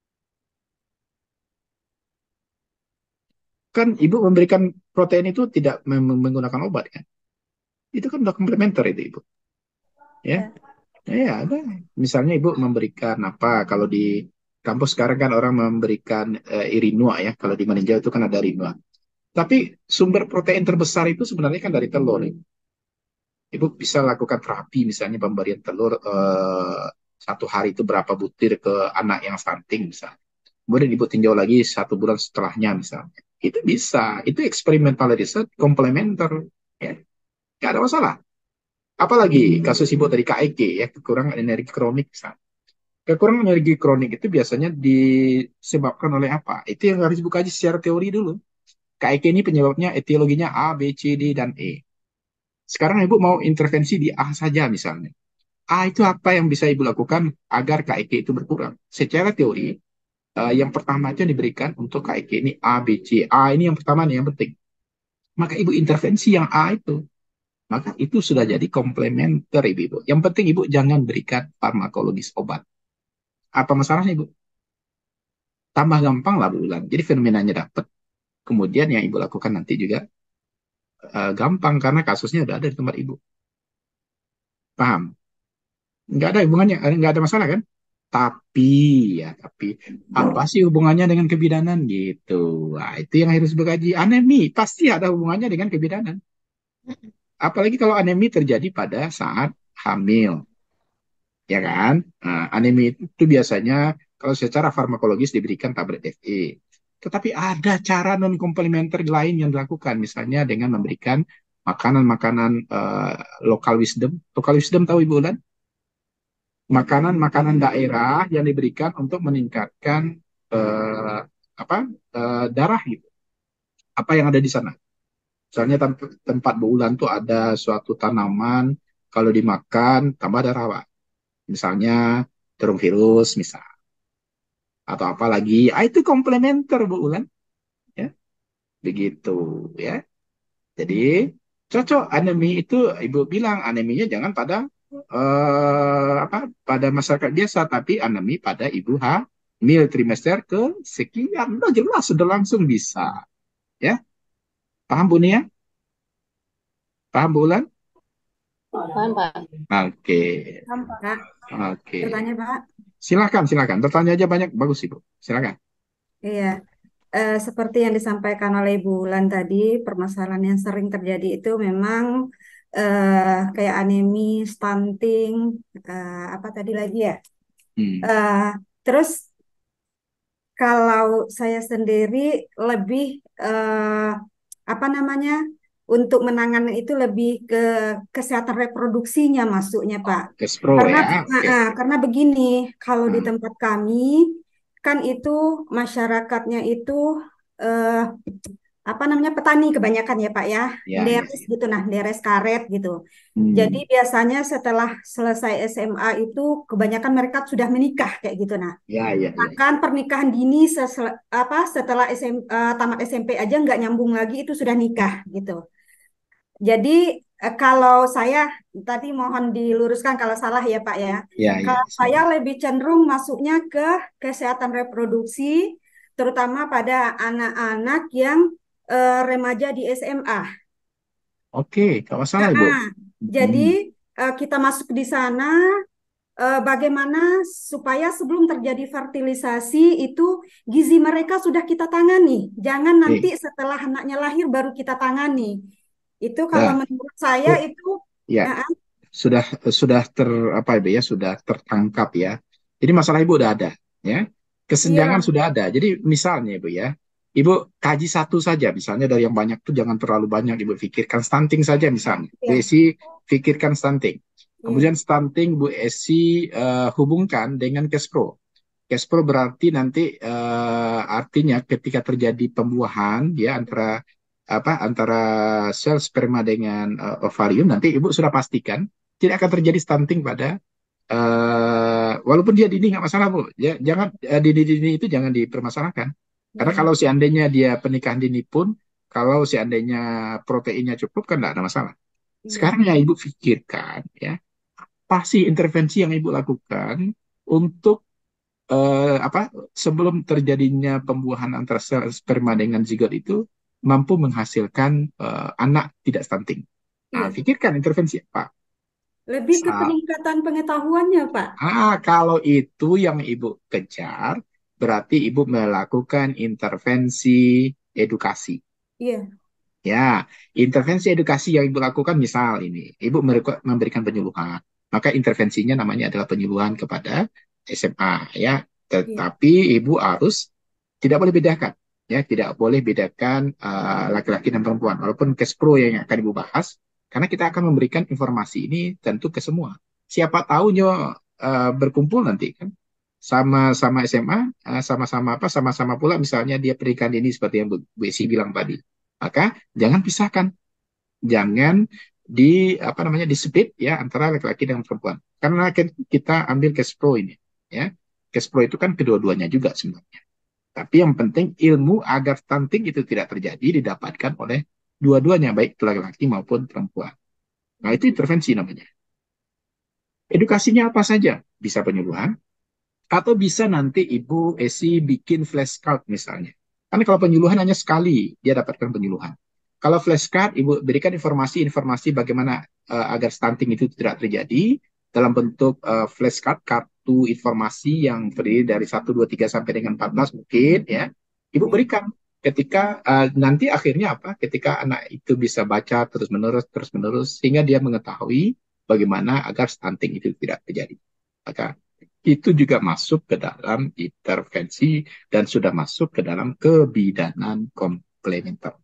A: Kan Ibu memberikan protein itu tidak menggunakan obat, kan? Itu kan udah komplementer itu, Ibu. Ya,
C: ya,
A: ya ada. Misalnya Ibu memberikan apa? Kalau di kampus sekarang kan orang memberikan irinua ya. Kalau di meninjau itu kan ada irinua. Tapi sumber protein terbesar itu sebenarnya kan dari telur. Ibu bisa lakukan terapi, misalnya pemberian telur 1 hari itu berapa butir ke anak yang stunting misalnya. Kemudian Ibu tinjau lagi 1 bulan setelahnya misalnya. Itu bisa. Itu eksperimental riset komplementer. Ya, nggak ada masalah. Apalagi kasus Ibu dari KEK ya, kekurangan energi kronik misalnya. Kekurangan energi kronik itu biasanya disebabkan oleh apa? Itu yang harus dibuka secara teori dulu. KEK ini penyebabnya etiologinya A, B, C, D, dan E. Sekarang Ibu mau intervensi di A saja misalnya. A itu apa yang bisa Ibu lakukan agar KEK itu berkurang? Secara teori, yang pertama itu yang diberikan untuk KEK ini A, B, C. A ini yang pertama nih, yang penting. Maka Ibu intervensi yang A itu. Maka itu sudah jadi komplementer Ibu. Yang penting Ibu jangan berikan farmakologis obat. Apa masalahnya Ibu? Tambah gampang lah Bu Ulan. Jadi fenomenanya dapat. Kemudian yang Ibu lakukan nanti juga gampang karena kasusnya udah ada di tempat Ibu. Paham? Nggak ada hubungannya, nggak ada masalah kan? Tapi ya, tapi apa sih hubungannya dengan kebidanan gitu? Nah, itu yang harus dikaji. Anemi pasti ada hubungannya dengan kebidanan. Apalagi kalau anemi terjadi pada saat hamil, ya kan? Nah, anemi itu biasanya kalau secara farmakologis diberikan tablet FE. Tetapi ada cara non komplementer lain yang dilakukan, misalnya dengan memberikan makanan-makanan lokal wisdom. Lokal wisdom tahu Ibu Ulan? Makanan-makanan daerah yang diberikan untuk meningkatkan eh, apa darah gitu. Apa yang ada di sana? Misalnya tempat bulan tuh ada suatu tanaman kalau dimakan tambah darah Pak. Misalnya terung virus misal atau apa lagi. Ah, itu komplementer Bu Ulan ya. Begitu ya. Jadi cocok anemi itu Ibu bilang aneminya jangan pada apa pada masyarakat biasa tapi anemi pada ibu hamil trimester ke sekian udah jelas sudah langsung bisa ya. Paham Bu Nia? Paham Bu Ulan?
B: Paham, Pak.
A: Oke.
C: nampak.
E: Kak,
A: Oke.
E: bertanya Pak.
A: Silakan bertanya aja banyak bagus Ibu silakan.
E: Iya, seperti yang disampaikan oleh Ibu Wulan tadi, permasalahan yang sering terjadi itu memang kayak anemi, stunting, apa tadi lagi ya?
A: Hmm.
E: Eh, terus kalau saya sendiri lebih apa namanya untuk menangani itu lebih ke kesehatan reproduksinya masuknya Pak.
A: Kespro
E: Karena
A: ya. Oke.
E: karena begini, kalau di
A: Hmm.
E: tempat kami kan itu masyarakatnya itu eh, apa namanya petani kebanyakan ya Pak ya,
A: Ya, ya,
E: deres
A: ya.
E: gitu nah, deres karet gitu. Jadi
A: Hmm.
E: biasanya setelah selesai SMA itu kebanyakan mereka sudah menikah kayak gitu nah.
A: Ya, ya, ya.
E: Bahkan pernikahan dini setelah tamat SMP aja nggak nyambung lagi itu sudah nikah gitu. Jadi kalau saya tadi mohon diluruskan kalau salah ya Pak ya.
A: Ya, ya.
E: Kalau saya
A: Sama.
E: lebih cenderung masuknya ke kesehatan reproduksi, terutama pada anak-anak yang remaja di SMA.
A: Oke, nggak masalah Ibu.
E: Nah, jadi
A: Hmm.
E: kita masuk di sana bagaimana supaya sebelum terjadi fertilisasi itu gizi mereka sudah kita tangani. Jangan nanti
A: Oke.
E: setelah anaknya lahir baru kita tangani. Itu kalau
A: Nah,
E: menurut saya
A: oh,
E: itu
A: ya.
E: uh,
A: sudah sudah apa Ibu ya, sudah tertangkap ya. Jadi masalah Ibu udah ada ya. Kesenjangan
E: iya,
A: sudah ada. Jadi misalnya Ibu ya, Ibu kaji satu saja misalnya, dari yang banyak tuh jangan terlalu banyak Ibu pikirkan. Stunting saja misalnya. Bu
E: iya,
A: Esi pikirkan stunting.
E: iya,
A: Kemudian stunting Bu Esi hubungkan dengan Kespro. Kespro berarti nanti artinya ketika terjadi pembuahan ya antara sel sperma dengan ovarium, nanti ibu sudah pastikan tidak akan terjadi stunting pada walaupun dia dini nggak masalah Bu. Ya, jangan dini itu jangan dipermasalahkan. Karena
E: iya,
A: kalau seandainya dia pernikahan dini pun, kalau seandainya proteinnya cukup kan nggak ada masalah.
E: iya,
A: Sekarang yang ibu pikirkan ya, pasti intervensi yang ibu lakukan untuk apa sebelum terjadinya pembuahan antara sel sperma dengan zigot itu mampu menghasilkan anak tidak stunting. Nah,
E: iya.
A: pikirkan intervensi apa?
E: Lebih ke
A: Sa-
E: peningkatan pengetahuannya, Pak.
A: Kalau itu yang ibu kejar, berarti ibu melakukan intervensi edukasi.
E: Iya,
A: Ya, intervensi edukasi yang ibu lakukan misal ini, ibu memberikan penyuluhan, maka intervensinya namanya adalah penyuluhan kepada SMA ya.
E: iya,
A: Tetapi ibu harus tidak boleh bedakan, ya, tidak boleh bedakan laki-laki dan perempuan. Walaupun case pro yang akan ibu bahas, karena kita akan memberikan informasi ini tentu ke semua. Siapa tahu berkumpul nanti kan sama-sama SMA, sama-sama apa, sama-sama pula misalnya dia pernikahan ini seperti yang Bu Esi bilang tadi. Maka jangan pisahkan, jangan apa namanya disebut ya antara laki-laki dan perempuan. Karena kita ambil cash pro ini, ya. Cash pro itu kan kedua-duanya juga sebenarnya. Tapi yang penting ilmu agar stunting itu tidak terjadi didapatkan oleh dua-duanya, baik laki-laki maupun perempuan. Nah, itu intervensi namanya. Edukasinya apa saja? Bisa penyuluhan, atau bisa nanti Ibu Esi bikin flashcard misalnya. Karena kalau penyuluhan hanya sekali dia dapatkan penyuluhan. Kalau flashcard, Ibu berikan informasi-informasi bagaimana agar stunting itu tidak terjadi dalam bentuk flashcard, kartu informasi yang terdiri dari 1, 2, 3 sampai dengan 14 mungkin ya. Ibu
E: iya.
A: berikan ketika nanti akhirnya apa? Ketika anak itu bisa baca terus-menerus sehingga dia mengetahui bagaimana agar stunting itu tidak terjadi. Maka itu juga masuk ke dalam intervensi dan sudah masuk ke dalam kebidanan komplementer.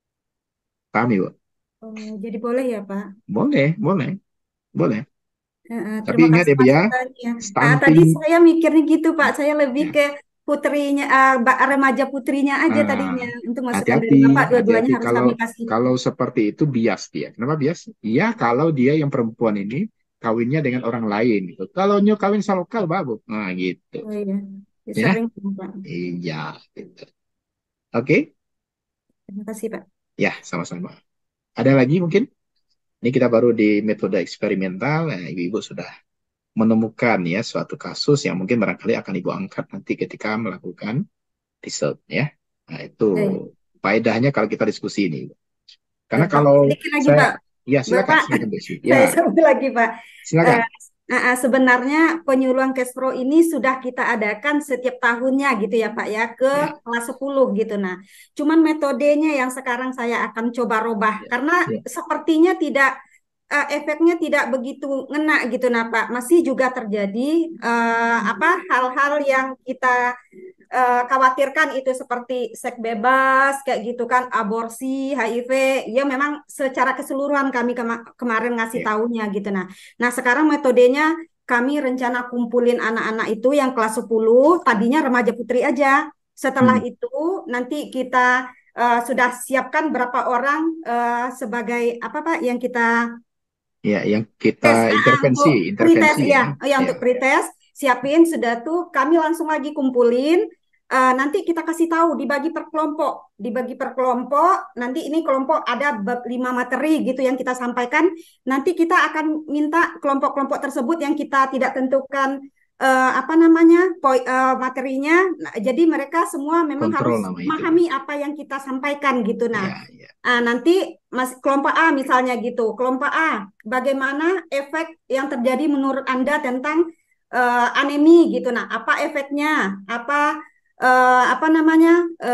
A: Paham ya, Bu?
E: Oh, jadi boleh ya, Pak?
A: Boleh, boleh, boleh. Tapi
E: Terima
A: ingat
E: kasih
A: ya, Bu ya,
E: masukannya. Tadi
A: stunting,
E: saya mikirnya gitu, Pak. Saya lebih
A: ya,
E: ke putrinya, remaja putrinya aja tadinya. Untuk masukan dari
A: hati-hati,
E: Bapak, dua-duanya
A: hati-hati
E: harus
A: kalau
E: kami kasih.
A: kalau seperti itu bias dia. Kenapa bias? Iya, kalau dia yang perempuan ini kawinnya dengan orang lain gitu. Kalau kawin salokal, babu. Nah, gitu.
E: Oh iya, ya,
A: Ya,
E: sering, Pak.
A: iya, gitu. Oke,
E: Terima kasih, Pak.
A: ya, sama-sama. Ada lagi mungkin? Ini kita baru di metode eksperimental. Nah, ibu-ibu sudah menemukan ya suatu kasus yang mungkin barangkali akan ibu angkat nanti ketika melakukan riset ya. Nah, itu
E: Ya,
A: faedahnya kalau kita diskusi ini.
E: ya,
A: Karena
E: Pak.
A: kalau
E: Sedikit lagi,
A: saya,
E: Pak.
A: ya silakan,
E: Bapak,
A: silakan Desi.
E: saya
A: Ya,
E: sambung lagi, Pak. Eh,
A: silakan.
E: Sebenarnya penyuluhan Kespro ini sudah kita adakan setiap tahunnya gitu ya Pak ya ke
A: Ya,
E: kelas 10 gitu. Nah, cuman metodenya yang sekarang saya akan coba robah
A: ya,
E: karena
A: ya.
E: sepertinya tidak efeknya tidak begitu ngena gitu nah Pak. Masih juga terjadi apa hal-hal yang kita khawatirkan itu seperti seks bebas kayak gitu kan, aborsi, HIV, ya memang secara keseluruhan kami kemarin ngasih
A: Ya.
E: tahunya gitu. Nah, sekarang metodenya kami rencana kumpulin anak-anak itu yang kelas 10, tadinya remaja putri aja. Setelah
A: Hmm.
E: itu nanti kita sudah siapkan berapa orang sebagai apa Pak yang kita
A: Ya, yang kita
E: tes
A: intervensi,
E: untuk pretest
A: ya.
E: ya untuk pretest siapin sudah tuh kami langsung lagi kumpulin. Nanti kita kasih tahu dibagi per kelompok. Nanti ini kelompok ada 5 materi gitu yang kita sampaikan. Nanti kita akan minta kelompok-kelompok tersebut yang kita tidak tentukan apa namanya materinya. Nah, jadi mereka semua memang
A: Kontrol
E: harus
A: nama itu.
E: memahami apa yang kita sampaikan gitu. Nah,
A: Ya, ya.
E: nanti kelompok A misalnya gitu. Kelompok A, bagaimana efek yang terjadi menurut Anda tentang anemi gitu. Nah, apa efeknya? Apa namanya?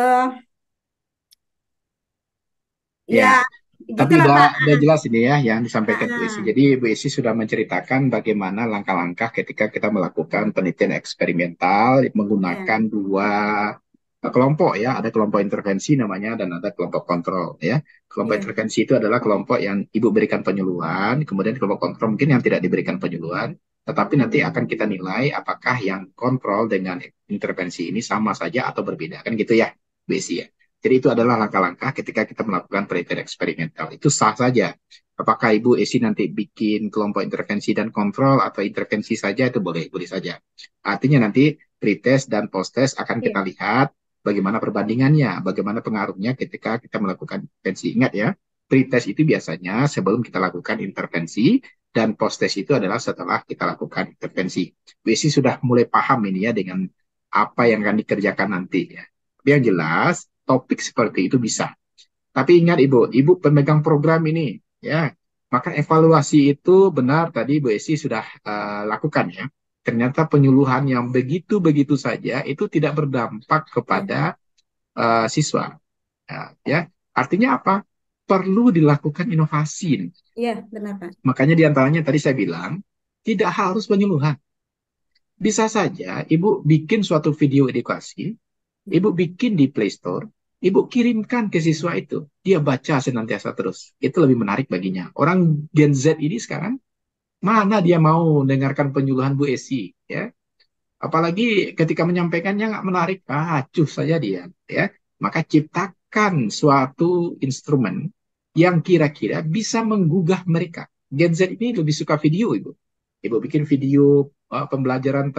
E: Ya,
A: Ya, tapi
E: gitulah Pak.
A: udah jelas ini ya yang disampaikan Bu Esi.
E: Ah,
A: Jadi Bu Esi sudah menceritakan bagaimana langkah-langkah ketika kita melakukan penelitian eksperimental
E: ya,
A: menggunakan dua kelompok ya. Ada kelompok intervensi namanya dan ada kelompok kontrol ya. Kelompok
E: ya,
A: intervensi itu adalah kelompok yang Ibu berikan penyuluhan, kemudian kelompok kontrol mungkin yang tidak diberikan penyuluhan, tetapi nanti akan kita nilai apakah yang kontrol dengan intervensi ini sama saja atau berbeda kan gitu ya, Bu Esi ya. Jadi itu adalah langkah-langkah ketika kita melakukan penelitian eksperimental. Itu sah saja. Apakah Ibu Esi nanti bikin kelompok intervensi dan kontrol atau intervensi saja itu boleh, boleh saja. Artinya nanti pretest dan post-test akan
E: ya,
A: kita lihat bagaimana perbandingannya, bagaimana pengaruhnya ketika kita melakukan intervensi. Ingat ya, pretest itu biasanya sebelum kita lakukan intervensi dan post-test itu adalah setelah kita lakukan intervensi. Bu Esi sudah mulai paham ini ya dengan apa yang akan dikerjakan nanti ya. Tapi yang jelas topik seperti itu bisa. Tapi ingat Ibu pemegang program ini, ya. Maka evaluasi itu benar tadi Bu Esi sudah lakukan ya. Ternyata penyuluhan yang begitu-begitu saja itu tidak berdampak kepada siswa. Ya, artinya apa? Perlu dilakukan inovasi.
E: ya, benar Pak.
A: Makanya diantaranya tadi saya bilang tidak harus penyuluhan. Bisa saja Ibu bikin suatu video edukasi, Ibu bikin di Play Store, Ibu kirimkan ke siswa itu. Dia baca senantiasa terus. Itu lebih menarik baginya. Orang Gen Z ini sekarang, mana dia mau dengarkan penyuluhan Bu Esi, ya? Apalagi ketika menyampaikannya nggak menarik, acuh saja dia, ya. Maka ciptakan suatu instrumen yang kira-kira bisa menggugah mereka. Gen Z ini lebih suka video, Ibu. Ibu bikin video pembelajaran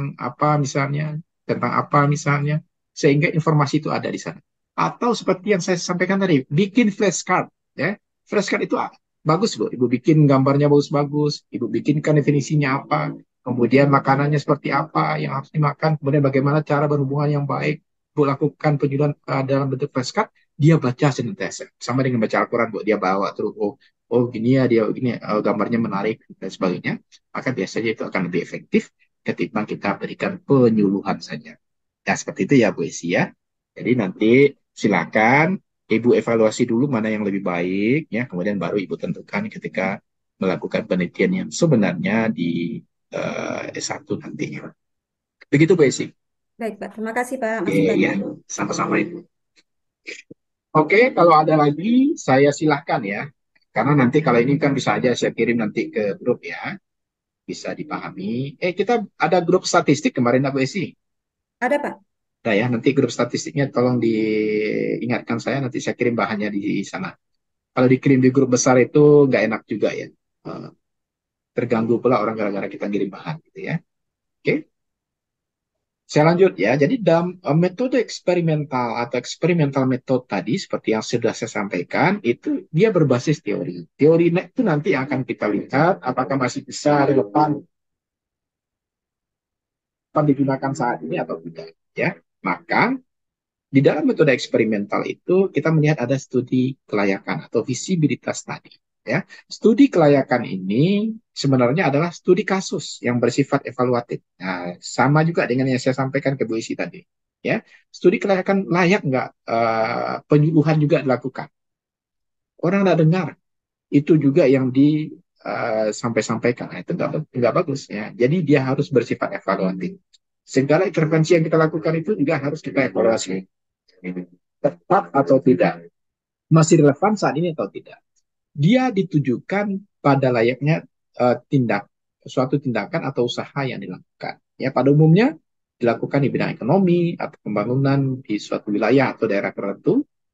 A: tentang apa misalnya, sehingga informasi itu ada di sana. Atau seperti yang saya sampaikan tadi, bikin flashcard, ya. Flashcard itu bagus, Bu. Ibu bikin gambarnya bagus-bagus, Ibu bikinkan definisinya apa, kemudian makanannya seperti apa yang harus dimakan, kemudian bagaimana cara berhubungan yang baik, Bu lakukan penyuluhan dalam bentuk flashcard, dia baca senantiasa. Sama dengan baca Al-Quran, Bu. Dia bawa terus, oh gini ya, dia gini, gambarnya menarik, dan sebagainya. Maka biasanya itu akan lebih efektif ketimbang kita berikan penyuluhan saja. Nah, seperti itu ya Bu Esi ya. Jadi nanti silakan Ibu evaluasi dulu mana yang lebih baik, ya, kemudian baru Ibu tentukan ketika melakukan penelitian yang sebenarnya di S1 nantinya. Begitu Bu Esi.
E: Baik Pak, terima kasih Pak
A: Oke,
E: masukannya.
A: ya, sama-sama Ibu. Oke, kalau ada lagi saya silahkan ya. Karena nanti kalau ini kan bisa aja saya kirim nanti ke grup ya. Bisa dipahami. Kita ada grup statistik kemarin Bu Esi.
E: Ada Pak?
A: Nah ya, nanti grup statistiknya tolong diingatkan saya, nanti saya kirim bahannya di sana. Kalau dikirim di grup besar itu nggak enak juga ya. Eh, Terganggu pula orang gara-gara kita kirim bahan gitu ya. Oke, saya lanjut ya. Jadi dalam metode eksperimental atau eksperimental metode tadi, seperti yang sudah saya sampaikan, itu dia berbasis teori. Teori itu nanti akan kita lihat apakah masih bisa relevan digunakan saat ini atau tidak. Ya, maka di dalam metode eksperimental itu kita melihat ada studi kelayakan atau visibilitas tadi. Ya, studi kelayakan ini sebenarnya adalah studi kasus yang bersifat evaluatif. Nah, sama juga dengan yang saya sampaikan ke Bu Isi tadi. Ya, studi kelayakan layak nggak penyuluhan juga dilakukan. Orang nggak dengar itu juga yang disampaikan. Nah, itu nggak bagus ya. Jadi dia harus bersifat evaluatif. Segala intervensi yang kita lakukan itu juga harus kita evaluasi. Tepat atau tidak, masih relevan saat ini atau tidak. Dia ditujukan pada layaknya suatu tindakan atau usaha yang dilakukan. Ya, pada umumnya dilakukan di bidang ekonomi atau pembangunan di suatu wilayah atau daerah tertentu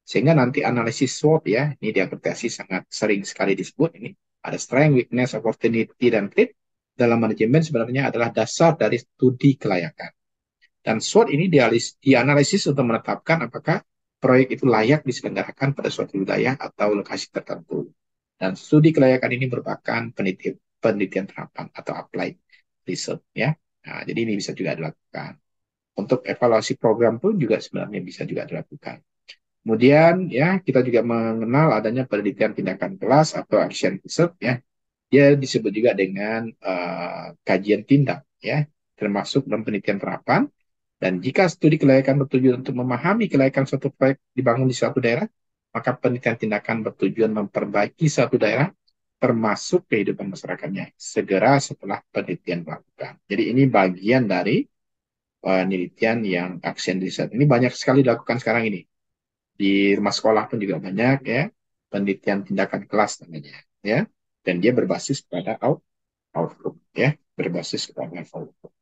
A: Sehingga nanti analisis SWOT ya, ini di akuntansi sangat sering sekali disebut ini. Ada strength, weakness, opportunity, dan threat. Dalam manajemen sebenarnya adalah dasar dari studi kelayakan. Dan SWOT ini dianalisis untuk menetapkan apakah proyek itu layak diselenggarakan pada suatu wilayah atau lokasi tertentu. Dan studi kelayakan ini merupakan penelitian terapan atau applied research ya. Nah, jadi ini bisa juga dilakukan. Untuk evaluasi program pun juga sebenarnya bisa juga dilakukan. Kemudian ya kita juga mengenal adanya penelitian tindakan kelas atau action research ya. Dia disebut juga dengan kajian tindak ya, termasuk dalam penelitian terapan. Dan jika studi kelayakan bertujuan untuk memahami kelayakan suatu proyek dibangun di suatu daerah, maka penelitian tindakan bertujuan memperbaiki suatu daerah termasuk kehidupan masyarakatnya segera setelah penelitian dilakukan. Jadi ini bagian dari penelitian yang action research. Ini banyak sekali dilakukan sekarang ini. Di rumah sekolah pun juga banyak ya, penelitian tindakan kelas namanya ya. Dan dia berbasis pada outlook ya, berbasis kepada outlook.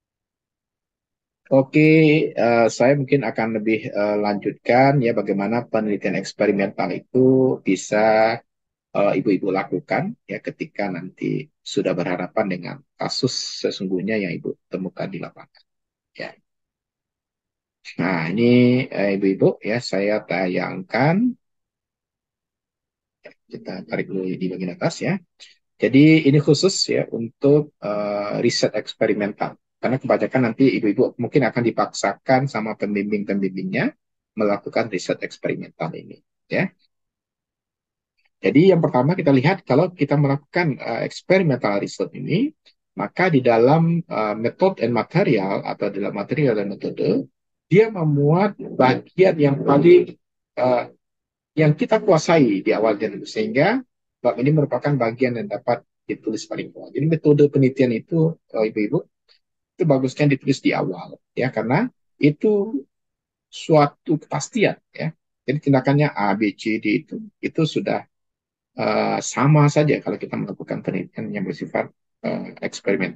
A: Oke, saya mungkin akan lebih lanjutkan ya bagaimana penelitian eksperimental itu bisa ibu-ibu lakukan ya ketika nanti sudah berhadapan dengan kasus sesungguhnya yang ibu temukan di lapangan. Ya. Nah, ini ibu-ibu ya saya tayangkan. Kita tarik dulu di bagian atas ya. Jadi ini khusus ya untuk riset eksperimental. Karena kebanyakan nanti ibu-ibu mungkin akan dipaksakan sama pembimbing-pembimbingnya melakukan riset eksperimental ini. Ya. Jadi yang pertama kita lihat kalau kita melakukan eksperimental riset ini, maka di dalam metode and material atau dalam material dan metode, dia memuat bagian yang paling yang kita kuasai di awal dulu sehingga bab ini merupakan bagian yang dapat ditulis paling bawah. Jadi metode penelitian itu ibu-ibu itu bagusnya ditulis di awal ya karena itu suatu kepastian ya. Jadi tindakannya A, B, C, D itu sudah sama saja kalau kita melakukan penelitian yang bersifat eksperimen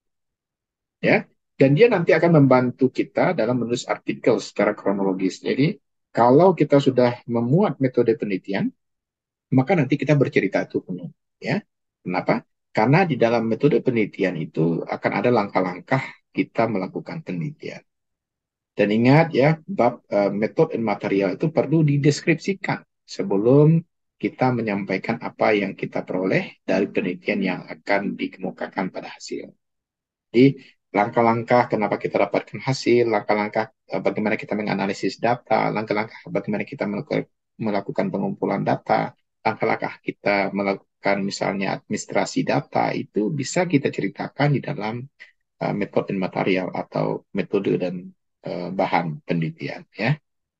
A: ya. Dan dia nanti akan membantu kita dalam menulis artikel secara kronologis. Jadi kalau kita sudah memuat metode penelitian maka nanti kita bercerita itu penuh ya. Kenapa? Karena di dalam metode penelitian itu akan ada langkah-langkah kita melakukan penelitian. Dan ingat ya, bab metode dan material itu perlu dideskripsikan sebelum kita menyampaikan apa yang kita peroleh dari penelitian yang akan dikemukakan pada hasil. Jadi langkah-langkah kenapa kita dapatkan hasil, langkah-langkah bagaimana kita menganalisis data, langkah-langkah bagaimana kita melakukan pengumpulan data, langkah-langkah kita melakukan misalnya administrasi data itu bisa kita ceritakan di dalam metode dan material atau metode dan bahan penelitian ya.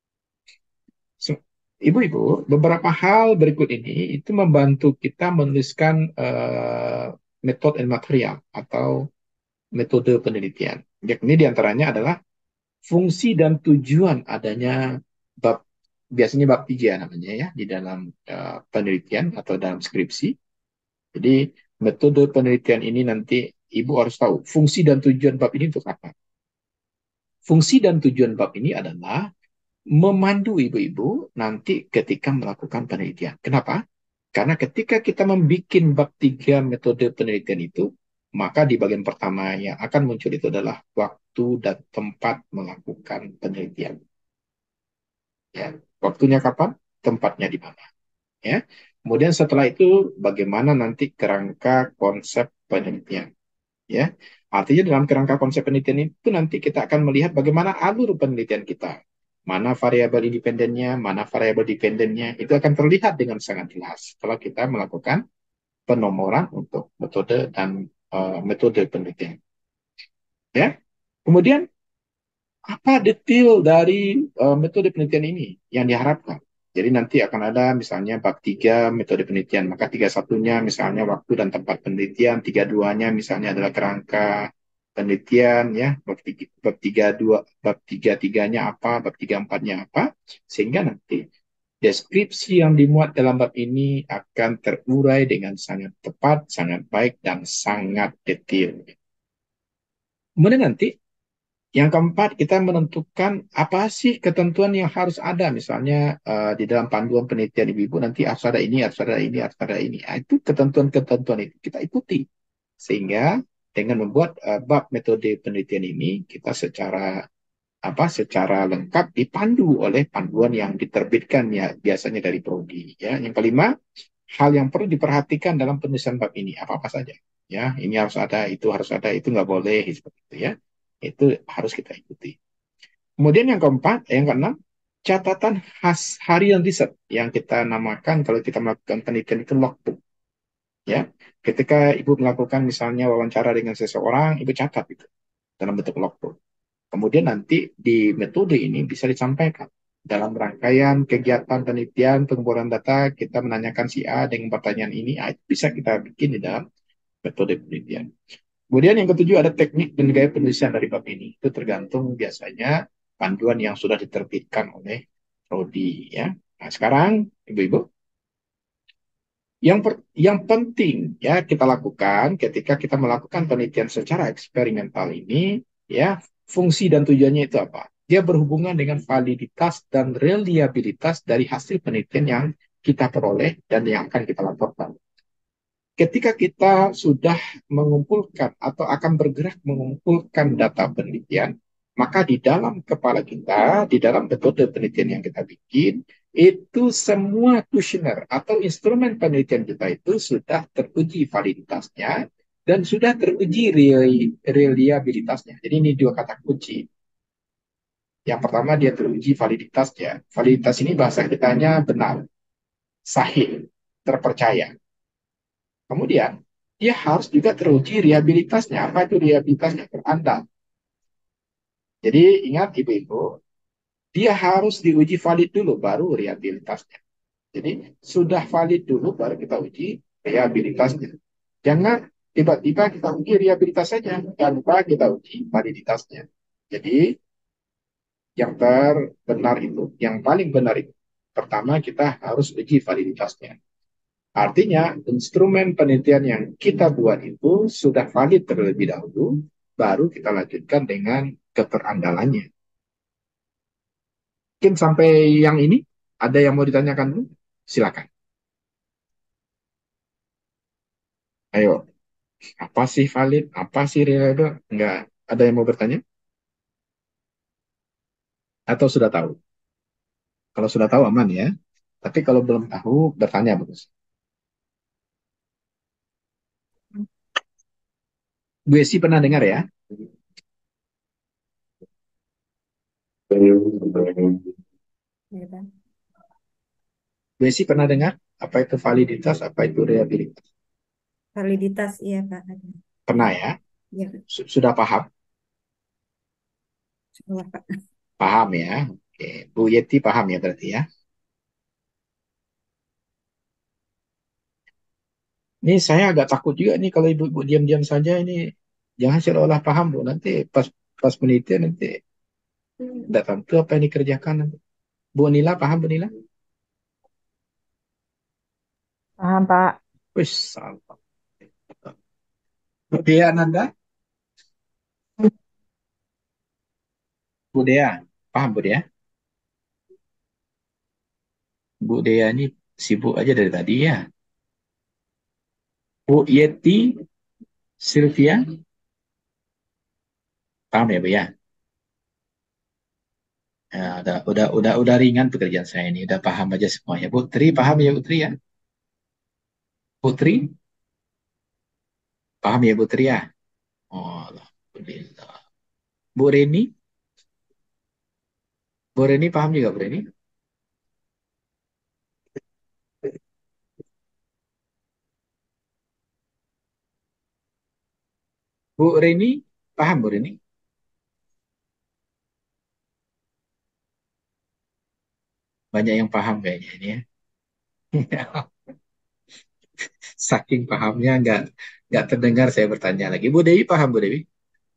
A: So, ibu-ibu, beberapa hal berikut ini itu membantu kita menuliskan metode dan material atau metode penelitian. Ini diantaranya adalah fungsi dan tujuan adanya bab biasanya bab 3 namanya ya di dalam penelitian atau dalam skripsi. Jadi metode penelitian ini nanti ibu harus tahu fungsi dan tujuan bab ini untuk apa. Fungsi dan tujuan bab ini adalah memandu ibu-ibu nanti ketika melakukan penelitian. Kenapa? Karena ketika kita membuat bab 3 metode penelitian itu, maka di bagian pertama yang akan muncul itu adalah waktu dan tempat melakukan penelitian. Ya, waktunya kapan? Tempatnya di mana? Ya. Kemudian setelah itu bagaimana nanti kerangka konsep penelitian? Ya. Artinya dalam kerangka konsep penelitian itu nanti kita akan melihat bagaimana alur penelitian kita. Mana variabel independennya, mana variabel dependennya, itu akan terlihat dengan sangat jelas kalau kita melakukan penomoran untuk metode dan metode penelitian. Ya. Kemudian apa detail dari metode penelitian ini yang diharapkan? Jadi nanti akan ada misalnya bab 3 metode penelitian, maka 31-nya misalnya waktu dan tempat penelitian, 32-nya misalnya adalah kerangka penelitian ya, bab 33-nya apa, bab 34-nya apa, sehingga nanti deskripsi yang dimuat dalam bab ini akan terurai dengan sangat tepat, sangat baik dan sangat detail. Kemudian nanti Yang keempat, kita menentukan apa sih ketentuan yang harus ada. Misalnya di dalam panduan penelitian ibu-ibu nanti harus ada ini, harus ada ini, harus ada ini. Nah, itu ketentuan-ketentuan itu kita ikuti. Sehingga dengan membuat bab metode penelitian ini, kita secara lengkap dipandu oleh panduan yang diterbitkan ya biasanya dari prodi. Ya, yang kelima, hal yang perlu diperhatikan dalam penulisan bab ini apa-apa saja. Ya, ini harus ada, itu nggak boleh seperti itu ya. Itu harus kita ikuti. Kemudian yang keempat, yang keenam, catatan khas harian riset yang kita namakan kalau kita melakukan penelitian itu logbook. Ya, ketika ibu melakukan misalnya wawancara dengan seseorang, ibu catat itu dalam bentuk logbook. Kemudian nanti di metode ini bisa disampaikan dalam rangkaian kegiatan penelitian pengumpulan data kita menanyakan si A dengan pertanyaan ini, itu bisa kita bikin di dalam metode penelitian. Kemudian yang ketujuh ada teknik dan gaya penulisan dari bab ini. Itu tergantung biasanya panduan yang sudah diterbitkan oleh prodi ya. Nah, sekarang ibu-ibu, yang penting ya kita lakukan ketika kita melakukan penelitian secara eksperimental ini ya, fungsi dan tujuannya itu apa? Dia berhubungan dengan validitas dan reliabilitas dari hasil penelitian yang kita peroleh dan yang akan kita laporkan. Ketika kita sudah mengumpulkan atau akan bergerak mengumpulkan data penelitian, maka di dalam kepala kita, di dalam metode penelitian yang kita bikin, itu semua kuesioner atau instrumen penelitian kita itu sudah teruji validitasnya dan sudah teruji reliabilitasnya. Jadi ini dua kata kunci. Yang pertama dia teruji validitasnya. Validitas ini bahasa kitanya benar, sahih, terpercaya. Kemudian, dia harus juga teruji reliabilitasnya. Apa itu reliabilitasnya? Berandal. Jadi ingat ibu-ibu, dia harus diuji valid dulu, baru reliabilitasnya. Jadi sudah valid dulu, baru kita uji reliabilitasnya. Jangan tiba-tiba kita uji reliabilitas saja, tanpa kita uji validitasnya. Jadi yang terbenar itu, yang paling benar itu, pertama kita harus uji validitasnya. Artinya, instrumen penelitian yang kita buat itu sudah valid terlebih dahulu, baru kita lanjutkan dengan keterandalannya. Mungkin sampai yang ini, ada yang mau ditanyakan dulu? Silakan. Ayo, apa sih valid? Apa sih reliable? Enggak, ada yang mau bertanya? Atau sudah tahu? Kalau sudah tahu aman ya. Tapi kalau belum tahu, bertanya bagus. Bu Esi pernah dengar ya? Bu Esi pernah dengar? Apa itu validitas? Apa itu reliabilitas?
E: Validitas, iya Pak.
A: Pernah ya?
E: Iya Pak.
A: Sudah paham?
E: Sudah, Pak.
A: Paham ya? Oke. Bu Yeti paham ya berarti ya? Ini saya agak takut juga nih kalau ibu-ibu diam-diam saja ini. Jangan seolah-olah paham Bu. Nanti pas penelitian nanti tidak tentu apa yang dikerjakan. Bu Nila paham Bu Nila?
B: Paham, Pak.
A: Wih, salah. Bu Dea Nanda? Bu Dea, paham Bu Dea? Bu Dea ini sibuk aja dari tadi ya. Bu Yeti, Sylvia, paham ya Bu ya? Ya, udah ringan pekerjaan saya ini, udah paham aja semuanya. Putri paham ya Putri ya? Putri paham ya Putri ya? Oh, alhamdulillah. Bu Reni, Bu Reni paham juga Bu Reni? Bu Reni paham Bu Reni? Banyak yang paham kayaknya ini ya. Saking pahamnya nggak terdengar saya bertanya lagi. Bu Dewi paham Bu Dewi?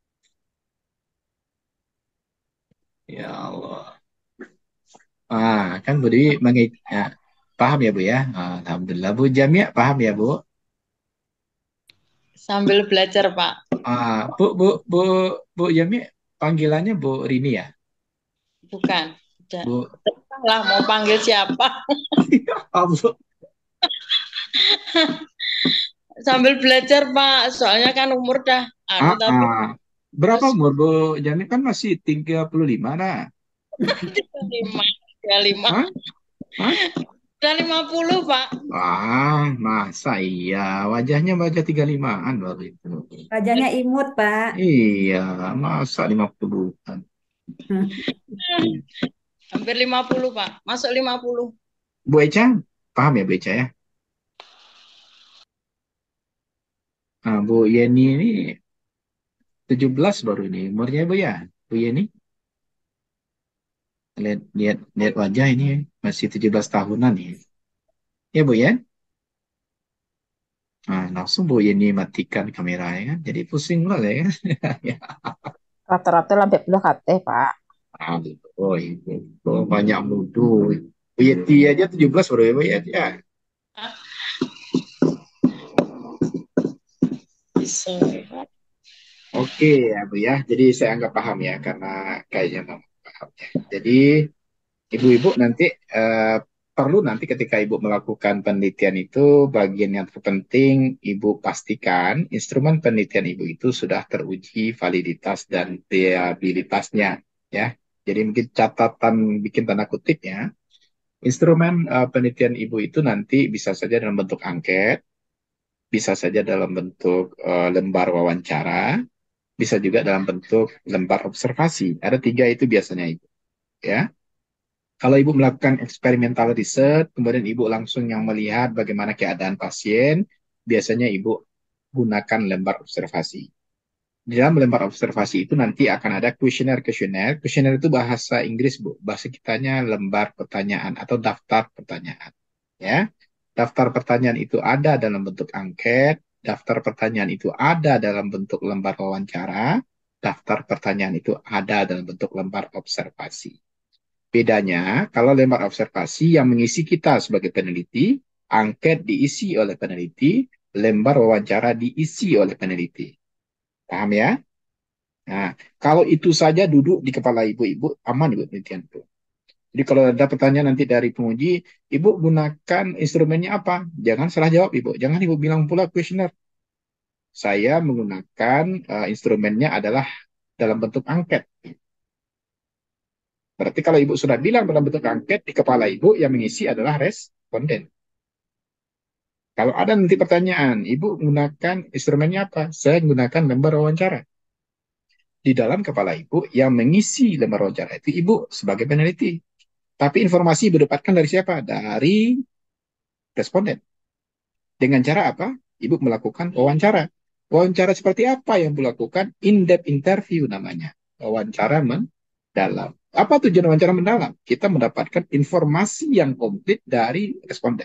A: Ya Allah. Kan Bu Dewi ya, paham ya Bu ya? Alhamdulillah. Bu Jamia paham ya Bu?
F: Sambil belajar, Pak.
A: Bu Jamia panggilannya Bu Rini ya?
F: Bukan.
A: Bu,
F: Lah mau panggil siapa?
A: oh, Bu.
F: Sambil belajar Pak, soalnya kan umur dah anu
A: Ah,
F: tapi
A: ah. Berapa
F: terus
A: umur Bu Jani kan masih 35 nah.
F: 35, 25,
A: Hah? Hah?
F: udah 50 Pak.
A: Wah, masa iya? Wajahnya wajah 35-an baru itu.
E: Wajahnya imut, Pak.
A: Iya, masa 50-an.
F: Hampir 50 Pak, masuk 50.
A: Bu Eca, paham ya Bu Eca ya? Nah, Bu Yeni ini 17 baru ini. Umurnya Bu ya? Bu Yeni? Lihat wajah ini masih 17 tahunan ya. Ya Bu ya? Nah, langsung Bu Yeni matikan kameranya kan. Jadi pusing lah ya. Ya.
G: Rata-rata lambe belah kate, Pak.
A: Ah, gitu. Oh, itu. Oh, banyak mudu. Bu Yeti aja 17 baru ya Bu ya? Ya.
F: Bisa.
A: Oke ya Bu ya. Jadi saya anggap paham ya karena kayaknya mau paham ya. Jadi ibu-ibu nanti perlu nanti ketika ibu melakukan penelitian itu bagian yang terpenting ibu pastikan instrumen penelitian ibu itu sudah teruji validitas dan reliabilitasnya ya. Jadi mungkin catatan bikin tanda kutip ya. Instrumen penelitian ibu itu nanti bisa saja dalam bentuk angket, bisa saja dalam bentuk lembar wawancara, bisa juga dalam bentuk lembar observasi. Ada tiga itu biasanya ibu ya. Kalau ibu melakukan eksperimental research, kemudian ibu langsung yang melihat bagaimana keadaan pasien, biasanya ibu gunakan lembar observasi. Di dalam lembar observasi itu nanti akan ada kuesioner-kuesioner. Kuesioner itu bahasa Inggris, Bu. Bahasa kitanya lembar pertanyaan atau daftar pertanyaan. Ya. Daftar pertanyaan itu ada dalam bentuk angket, daftar pertanyaan itu ada dalam bentuk lembar wawancara, daftar pertanyaan itu ada dalam bentuk lembar observasi. Bedanya, kalau lembar observasi yang mengisi kita sebagai peneliti, angket diisi oleh peneliti, lembar wawancara diisi oleh peneliti. Paham ya? Nah, kalau itu saja duduk di kepala ibu-ibu, aman ibu penelitian itu. Jadi kalau ada pertanyaan nanti dari penguji, ibu gunakan instrumennya apa? Jangan salah jawab ibu. Jangan ibu bilang pula kuesioner. Saya menggunakan instrumennya adalah dalam bentuk angket. Berarti kalau ibu sudah bilang dalam bentuk angket, di kepala ibu yang mengisi adalah responden. Kalau ada nanti pertanyaan, ibu menggunakan instrumennya apa? Saya menggunakan lembar wawancara. Di dalam kepala ibu yang mengisi lembar wawancara itu ibu sebagai peneliti. Tapi informasi ibu dapatkan dari siapa? Dari responden. Dengan cara apa? Ibu melakukan wawancara. Wawancara seperti apa yang ibu lakukan? In-depth interview namanya. Wawancara mendalam. Apa tujuan wawancara mendalam? Kita mendapatkan informasi yang komplit dari responden.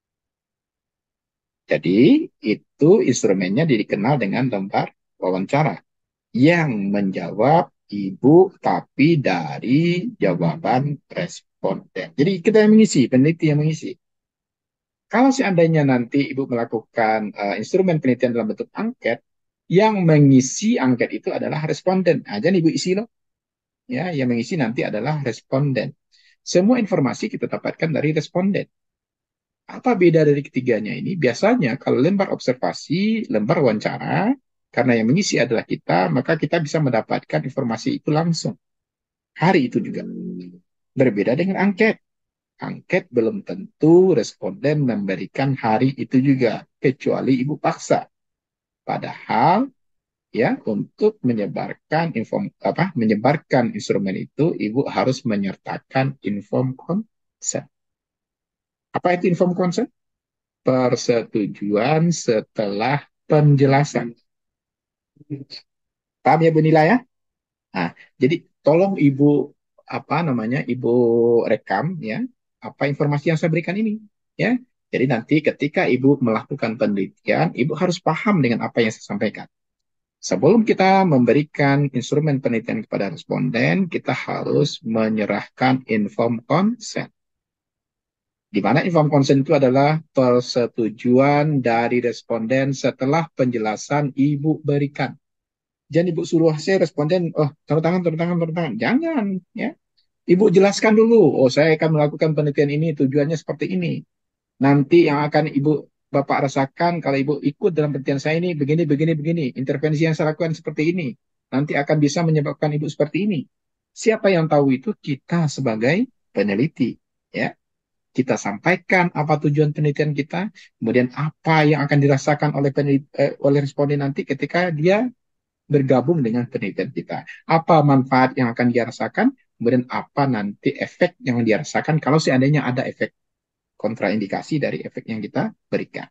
A: Jadi, itu instrumennya dikenal dengan lembar wawancara yang menjawab ibu tapi dari jawaban responden. Jadi kita yang mengisi, peneliti yang mengisi. Kalau seandainya nanti ibu melakukan instrumen penelitian dalam bentuk angket, yang mengisi angket itu adalah responden. Nah, jadi ibu isi loh. Ya, yang mengisi nanti adalah responden. Semua informasi kita dapatkan dari responden. Apa beda dari ketiganya ini? Biasanya kalau lembar observasi, lembar wawancara, karena yang mengisi adalah kita, maka kita bisa mendapatkan informasi itu langsung. Hari itu juga. Berbeda dengan angket. Angket belum tentu responden memberikan hari itu juga, kecuali ibu paksa. Padahal ya untuk menyebarkan instrumen itu ibu harus menyertakan inform consent. Apa itu inform consent? Persetujuan setelah penjelasan. Paham ya Bu Nila ya? Nah, jadi tolong ibu rekam ya apa informasi yang saya berikan ini ya. Jadi nanti ketika ibu melakukan penelitian, ibu harus paham dengan apa yang saya sampaikan. Sebelum kita memberikan instrumen penelitian kepada responden, kita harus menyerahkan inform consent. Di mana inform consent itu adalah persetujuan dari responden setelah penjelasan ibu berikan. Jangan Ibu suruh saya responden, oh tanda tangan, tanda tangan, tanda tangan. Jangan, ya. Ibu jelaskan dulu, oh saya akan melakukan penelitian ini, tujuannya seperti ini. Nanti yang akan Ibu Bapak rasakan kalau Ibu ikut dalam penelitian saya ini begini, begini, begini. Intervensi yang saya lakukan seperti ini. Nanti akan bisa menyebabkan Ibu seperti ini. Siapa yang tahu itu? Kita sebagai peneliti, ya. Kita sampaikan apa tujuan penelitian kita, kemudian apa yang akan dirasakan oleh responden nanti ketika dia bergabung dengan penelitian kita. Apa manfaat yang akan dia rasakan, kemudian apa nanti efek yang dia rasakan kalau seandainya ada efek kontraindikasi dari efek yang kita berikan.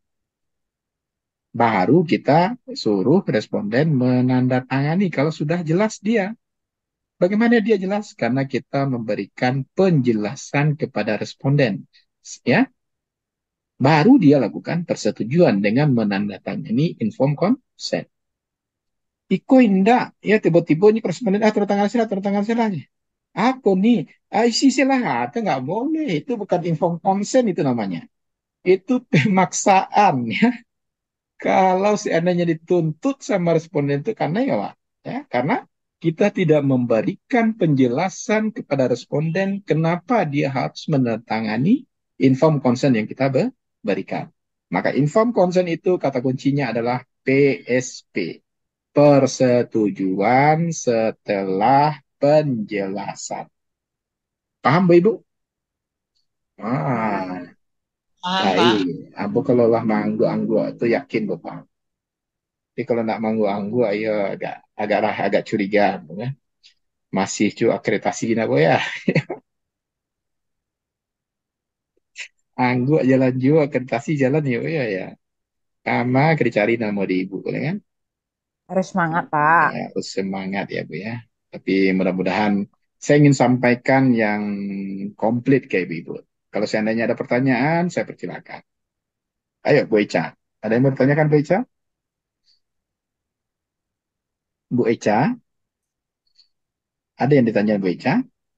A: Baru kita suruh responden menandatangani kalau sudah jelas dia. Bagaimana dia jelas? Karena kita memberikan penjelasan kepada responden. Ya, baru dia lakukan persetujuan dengan menandatangani informed consent. Iko indah, ya tiba-tiba ini responden, tanda tangan sila, tanda tangan sila. Aku nih, isi sila, itu nggak boleh. Itu bukan informed consent itu namanya. Itu pemaksaan, ya. Kalau seandainya dituntut sama responden itu karena ya, Pak, ya, karena kita tidak memberikan penjelasan kepada responden kenapa dia harus menandatangani informed consent yang kita berikan. Maka informed consent itu kata kuncinya adalah PSP, persetujuan setelah penjelasan. Paham, Bu Ibu? Ah,
F: Paham, Pak.
A: baik. Abu kalau lah manggu-anggu itu yakin, Bu, paham. Tapi kalau nak manggu-anggu, ayo agak curiga, Bu, ya. Masih cu akreditasi gini, Bu, ya. Anggu jalan juga, akreditasi jalan ya, Bu, ya, ya. Sama dicari nama di Ibu, ya kan?
G: Harus semangat, Pak.
A: Ya, harus semangat ya, Bu, ya. Tapi mudah-mudahan saya ingin sampaikan yang komplit kayak Ibu. Kalau seandainya ada pertanyaan, saya persilakan. Ayo, Bu Eca. Ada yang mau ditanyakan, Bu Eca? Bu Eca, ada yang ditanya Bu Eca?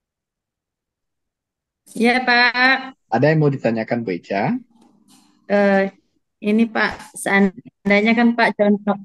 H: Ya Pak,
A: Ada yang mau ditanyakan Bu Eca?
H: Eh, ini Pak, seandainya kan Pak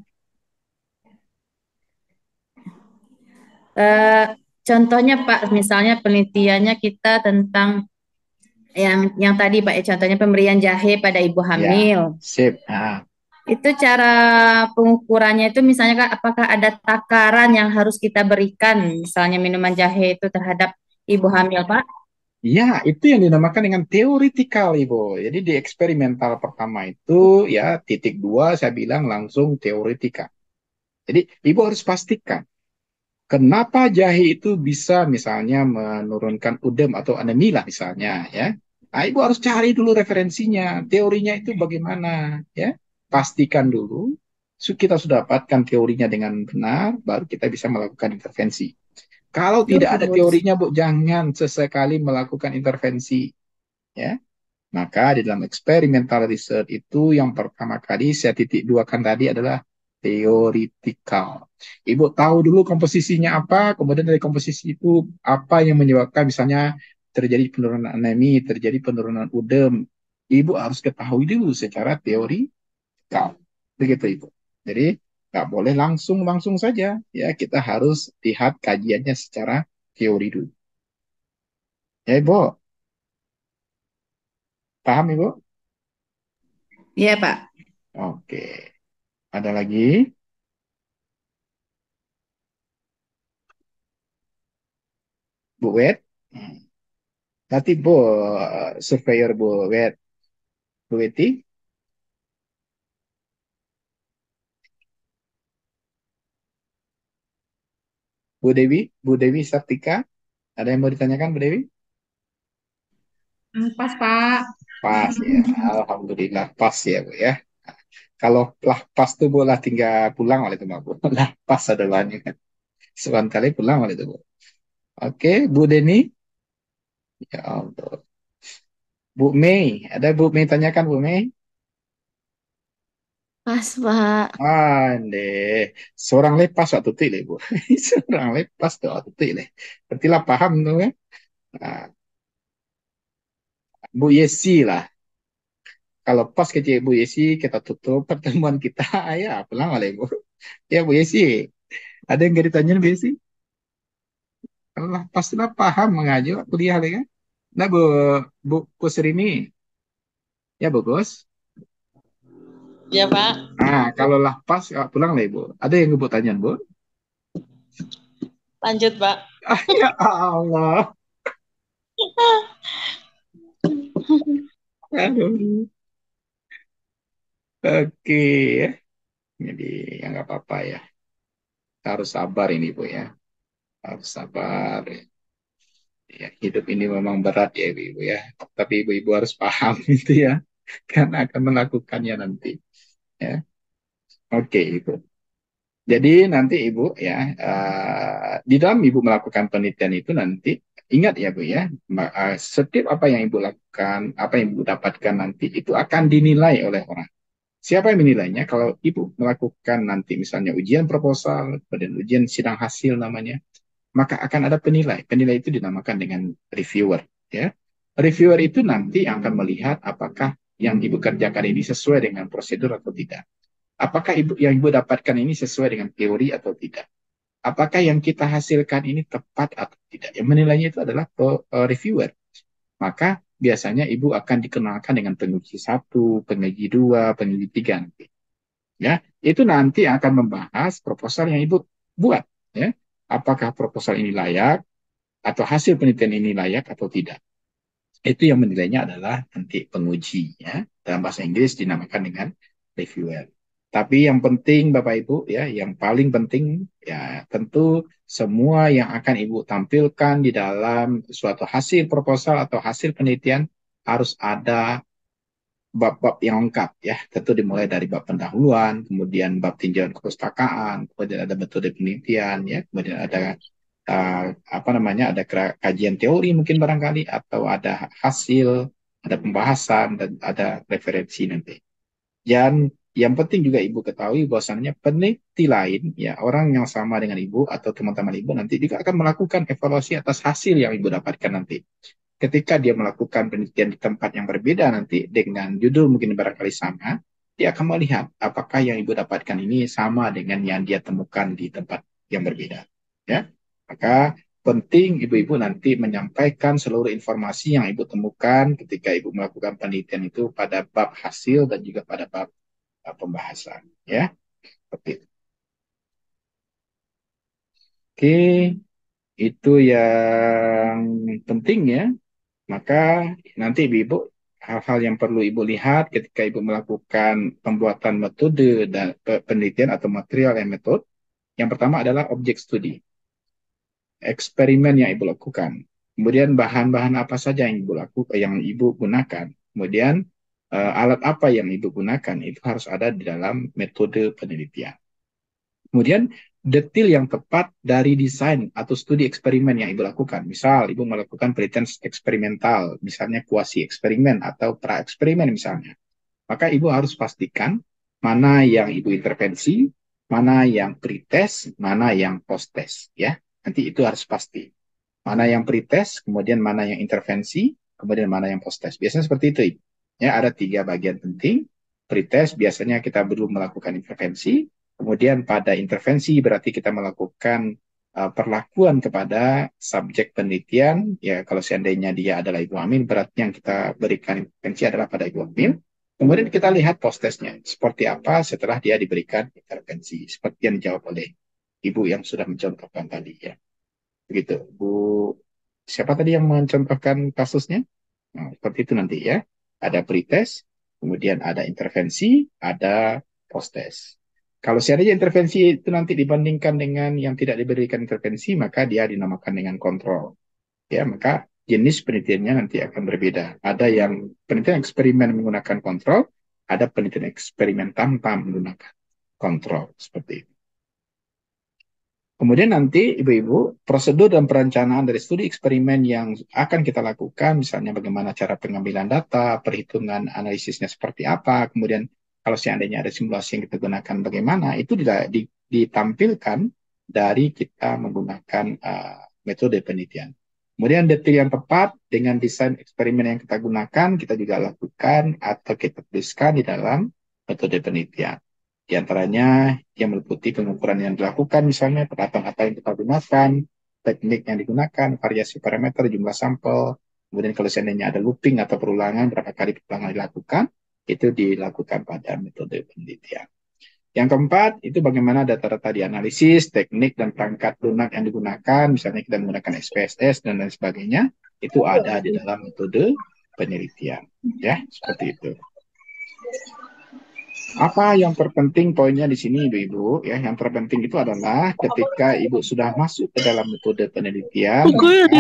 H: eh, contohnya Pak, misalnya penelitiannya kita tentang yang tadi Pak, contohnya pemberian jahe pada ibu
A: Ya,
H: hamil.
A: sip. Nah,
H: Itu cara pengukurannya itu misalnya Kak, apakah ada takaran yang harus kita berikan, misalnya minuman jahe itu terhadap ibu hamil Pak?
A: ya, itu yang dinamakan dengan teoritikal, Ibu. Jadi di eksperimental pertama itu, ya, titik 2 saya bilang langsung teoritikal. Jadi Ibu harus pastikan kenapa jahe itu bisa misalnya menurunkan udem atau anemi lah misalnya, ya. Nah, Ibu harus cari dulu referensinya, teorinya itu bagaimana, ya. Pastikan dulu, kita sudah dapatkan teorinya dengan benar, baru kita bisa melakukan intervensi. Kalau tidak ada teorinya, Bu, jangan sesekali melakukan intervensi, ya. Maka di dalam experimental research itu yang pertama kali saya titik duakan tadi adalah theoretical. Ibu tahu dulu komposisinya apa, kemudian dari komposisi itu apa yang menyebabkan misalnya terjadi penurunan anemi, terjadi penurunan udem. Ibu harus ketahui dulu secara teorikal. Begitu, Ibu. Jadi nggak boleh langsung saja, ya, kita harus lihat kajiannya secara teori dulu. Ya, Ibu. Paham, Ibu?
H: Iya Pak.
A: Oke. Ada lagi? Bu Wet? Nanti Bu, surveyor Bu Wet. Bu Weti? Bu Dewi? Bu Dewi Sartika? Ada yang mau ditanyakan, Bu Dewi?
D: Pas, Pak.
A: Pas ya. Alhamdulillah pas ya, Bu, ya. Kalau lah pas tuh Bu lah tinggal pulang oleh itu, Bu. Lah pas adalah ini kan. Sekali pulang oleh itu, Bu. Oke, Bu Deni? Ya Allah. Bu Mei, ada Bu Mei tanyakan, Bu Mei?
B: Pas, Pak.
A: Ah, deh. Seorang lepas waktu itu, Bu. Seorang lepas tuh waktu itu. Berarti lah paham tuh, ya. Nah, Bu Yesi lah. Kalau pas kecil Bu Yesi, kita tutup pertemuan kita. Ya, pulang oleh Bu. Ya, Bu Yesi. Ada yang gak ditanyain Besi? Allah pastilah paham mengaji kuliah lagi kan. Nah Bu Kusrini, ya Bu Gus.
F: Ya, Pak.
A: Nah, kalau lah pas pulang lah Ibu. Ada yang Ibu tanyain Bu?
F: Lanjut, Pak.
A: Ah, ya Allah. Aduh. Oke ya. Jadi ya nggak apa-apa ya. Harus sabar ini Bu ya. Harus sabar. Ya, hidup ini memang berat ya Ibu ya. Tapi Ibu-ibu harus paham itu ya. Karena akan melakukannya nanti. Ya. Oke Ibu. Jadi nanti Ibu ya, di dalam Ibu melakukan penelitian itu nanti, ingat ya Bu ya, setiap apa yang Ibu lakukan, apa yang Ibu dapatkan nanti, itu akan dinilai oleh orang. Siapa yang menilainya? Kalau Ibu melakukan nanti misalnya ujian proposal, kemudian ujian sidang hasil namanya, maka akan ada penilai. Penilai itu dinamakan dengan reviewer. Ya. Reviewer itu nanti akan melihat apakah yang Ibu kerjakan ini sesuai dengan prosedur atau tidak. Apakah yang Ibu dapatkan ini sesuai dengan teori atau tidak? Apakah yang kita hasilkan ini tepat atau tidak? Yang menilainya itu adalah reviewer. Maka biasanya Ibu akan dikenalkan dengan penguji 1, penguji 2, penguji 3 nanti. Ya, itu nanti akan membahas proposal yang Ibu buat. Ya, apakah proposal ini layak atau hasil penelitian ini layak atau tidak? Itu yang menilainya adalah nanti penguji. Ya, dalam bahasa Inggris dinamakan dengan reviewer. Tapi yang penting Bapak Ibu ya, yang paling penting ya tentu semua yang akan Ibu tampilkan di dalam suatu hasil proposal atau hasil penelitian harus ada bab-bab yang lengkap ya. Tentu dimulai dari bab pendahuluan, kemudian bab tinjauan kepustakaan, kemudian ada metode penelitian ya, kemudian ada apa namanya, ada kajian teori mungkin barangkali, atau ada hasil, ada pembahasan dan ada referensi nanti. Dan yang penting juga Ibu ketahui bahwasannya peneliti lain, ya orang yang sama dengan Ibu atau teman-teman Ibu nanti juga akan melakukan evaluasi atas hasil yang Ibu dapatkan nanti. Ketika dia melakukan penelitian di tempat yang berbeda nanti dengan judul mungkin barangkali sama, dia akan melihat apakah yang Ibu dapatkan ini sama dengan yang dia temukan di tempat yang berbeda. Ya, maka penting Ibu-ibu nanti menyampaikan seluruh informasi yang Ibu temukan ketika Ibu melakukan penelitian itu pada bab hasil dan juga pada bab pembahasan. Ya, seperti itu. Oke, itu yang penting ya. Maka nanti Ibu, hal-hal yang perlu Ibu lihat ketika Ibu melakukan pembuatan metode dan penelitian atau material yang metode. Yang pertama adalah objek studi, eksperimen yang Ibu lakukan. Kemudian bahan-bahan apa saja yang Ibu lakukan, yang Ibu gunakan. Kemudian alat apa yang Ibu gunakan itu harus ada di dalam metode penelitian. Kemudian detail yang tepat dari desain atau studi eksperimen yang Ibu lakukan. Misal Ibu melakukan penelitian eksperimental, misalnya kuasi eksperimen atau pra-eksperimen misalnya. Maka Ibu harus pastikan mana yang Ibu intervensi, mana yang pre-test, mana yang post-test. Ya, nanti itu harus pasti. Mana yang pre-test, kemudian mana yang intervensi, kemudian mana yang post-test. Biasanya seperti itu. Ya, ada 3 bagian penting. Pre-test biasanya kita belum melakukan intervensi. Kemudian pada intervensi berarti kita melakukan perlakuan kepada subjek penelitian. Ya, kalau seandainya dia adalah ibu hamil, berarti yang kita berikan intervensi adalah pada ibu hamil. Kemudian kita lihat post-testnya. Seperti apa setelah dia diberikan intervensi. Seperti yang dijawab oleh ibu yang sudah mencontohkan tadi ya. Begitu. Bu, siapa tadi yang mencontohkan kasusnya? Nah, seperti itu nanti ya. Ada pre-test, kemudian ada intervensi, ada post-test. Kalau seandainya intervensi itu nanti dibandingkan dengan yang tidak diberikan intervensi, maka dia dinamakan dengan kontrol. Ya, maka jenis penelitiannya nanti akan berbeda. Ada yang penelitian eksperimen menggunakan kontrol, ada penelitian eksperimen tanpa menggunakan kontrol. Seperti itu. Kemudian nanti Ibu-Ibu, prosedur dan perencanaan dari studi eksperimen yang akan kita lakukan, misalnya bagaimana cara pengambilan data, perhitungan analisisnya seperti apa, kemudian kalau seandainya ada simulasi yang kita gunakan bagaimana, itu ditampilkan dari kita menggunakan metode penelitian. Kemudian detail yang tepat dengan desain eksperimen yang kita gunakan, kita juga lakukan atau kita tuliskan di dalam metode penelitian. Di antaranya yang meliputi pengukuran yang dilakukan, misalnya peralatan apa yang kita gunakan, teknik yang digunakan, variasi parameter, jumlah sampel, kemudian kalau seandainya ada looping atau perulangan, berapa kali perulangan dilakukan, itu dilakukan pada metode penelitian. Yang keempat, itu bagaimana data-data dianalisis, teknik dan perangkat lunak yang digunakan, misalnya kita menggunakan SPSS dan lain sebagainya, itu ada di dalam metode penelitian. Ya, seperti itu. Apa yang terpenting poinnya di sini Ibu-Ibu? Ya, yang terpenting itu adalah ketika Ibu sudah masuk ke dalam metode penelitian,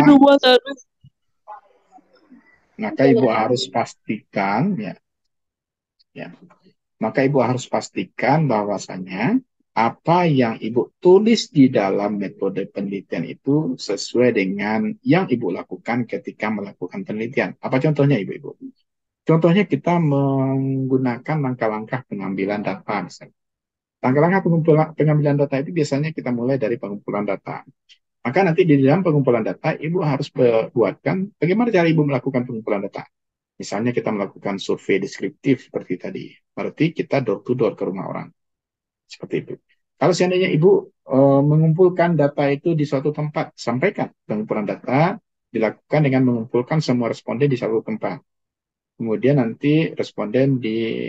A: maka Ibu harus pastikan ya, maka Ibu harus pastikan bahwasannya apa yang Ibu tulis di dalam metode penelitian itu sesuai dengan yang Ibu lakukan ketika melakukan penelitian. Apa contohnya Ibu-Ibu? Contohnya kita menggunakan langkah-langkah pengambilan data misalnya. Langkah-langkah pengambilan data itu biasanya kita mulai dari pengumpulan data. Maka nanti di dalam pengumpulan data, Ibu harus buatkan bagaimana cara Ibu melakukan pengumpulan data. Misalnya kita melakukan survei deskriptif seperti tadi. Berarti kita door to door ke rumah orang. Seperti itu. Kalau seandainya Ibu mengumpulkan data itu di suatu tempat, sampaikan pengumpulan data dilakukan dengan mengumpulkan semua responden di satu tempat. Kemudian nanti responden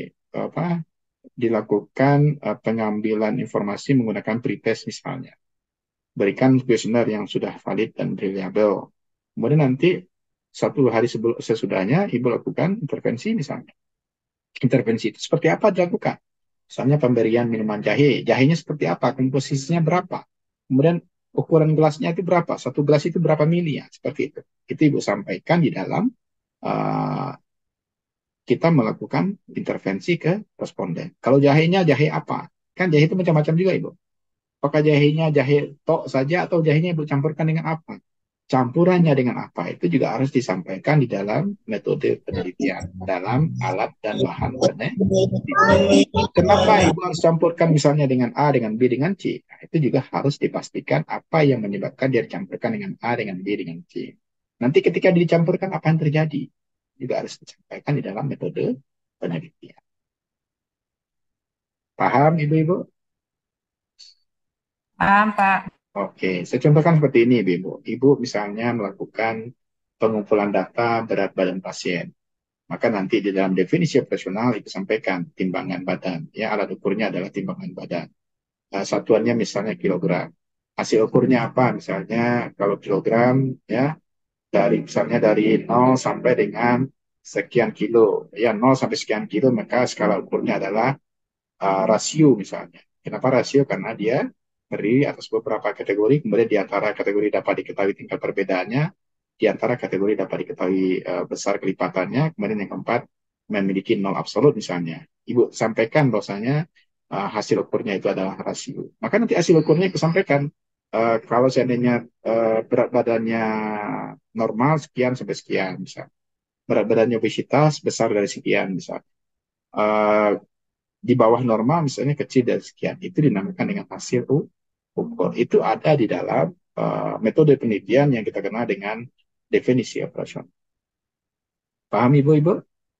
A: dilakukan pengambilan informasi menggunakan pretest misalnya. Berikan kuesioner yang sudah valid dan reliable. Kemudian nanti satu hari sesudahnya Ibu lakukan intervensi misalnya. Intervensi itu seperti apa dilakukan? Misalnya pemberian minuman jahe. Jahenya seperti apa? Komposisinya berapa? Kemudian ukuran gelasnya itu berapa? Satu gelas itu berapa mili ya? Seperti itu. Itu Ibu sampaikan di dalam kita melakukan intervensi ke responden. Kalau jahenya jahe apa? Kan jahe itu macam-macam juga, Ibu. Apakah jahenya jahe tok saja atau jahenya Ibu campurkan dengan apa? Campurannya dengan apa? Itu juga harus disampaikan di dalam metode penelitian, dalam alat dan bahan penelitian. Kenapa Ibu harus campurkan misalnya dengan A, dengan B, dengan C? Nah, itu juga harus dipastikan apa yang menyebabkan dia dicampurkan dengan A, dengan B, dengan C. Nanti ketika dicampurkan apa yang terjadi? Juga harus disampaikan di dalam metode penelitian. Paham Ibu-Ibu?
G: Paham, Pak.
A: Oke, saya contohkan seperti ini Ibu. Ibu misalnya melakukan pengumpulan data berat badan pasien. Maka nanti di dalam definisi operasional Ibu sampaikan timbangan badan. Ya, alat ukurnya adalah timbangan badan. Satuannya misalnya kilogram. Hasil ukurnya apa? Misalnya kalau kilogram ya misalnya dari 0 sampai dengan sekian kilo. Ya, 0 sampai sekian kilo, maka skala ukurnya adalah rasio misalnya. Kenapa rasio? Karena dia terdiri atas beberapa kategori, kemudian di antara kategori dapat diketahui tingkat perbedaannya, di antara kategori dapat diketahui besar kelipatannya, kemudian yang keempat memiliki 0 absolut misalnya. Ibu sampaikan bahwasanya hasil ukurnya itu adalah rasio. Maka nanti hasil ukurnya Ibu sampaikan. Kalau seandainya berat badannya normal sekian sampai sekian, misal. Berat badannya obesitas besar dari sekian, misal. Di bawah normal misalnya kecil dari sekian. Itu dinamakan dengan hasil ukur. Itu ada di dalam metode penelitian yang kita kenal dengan definisi operasional. Paham Ibu-Ibu?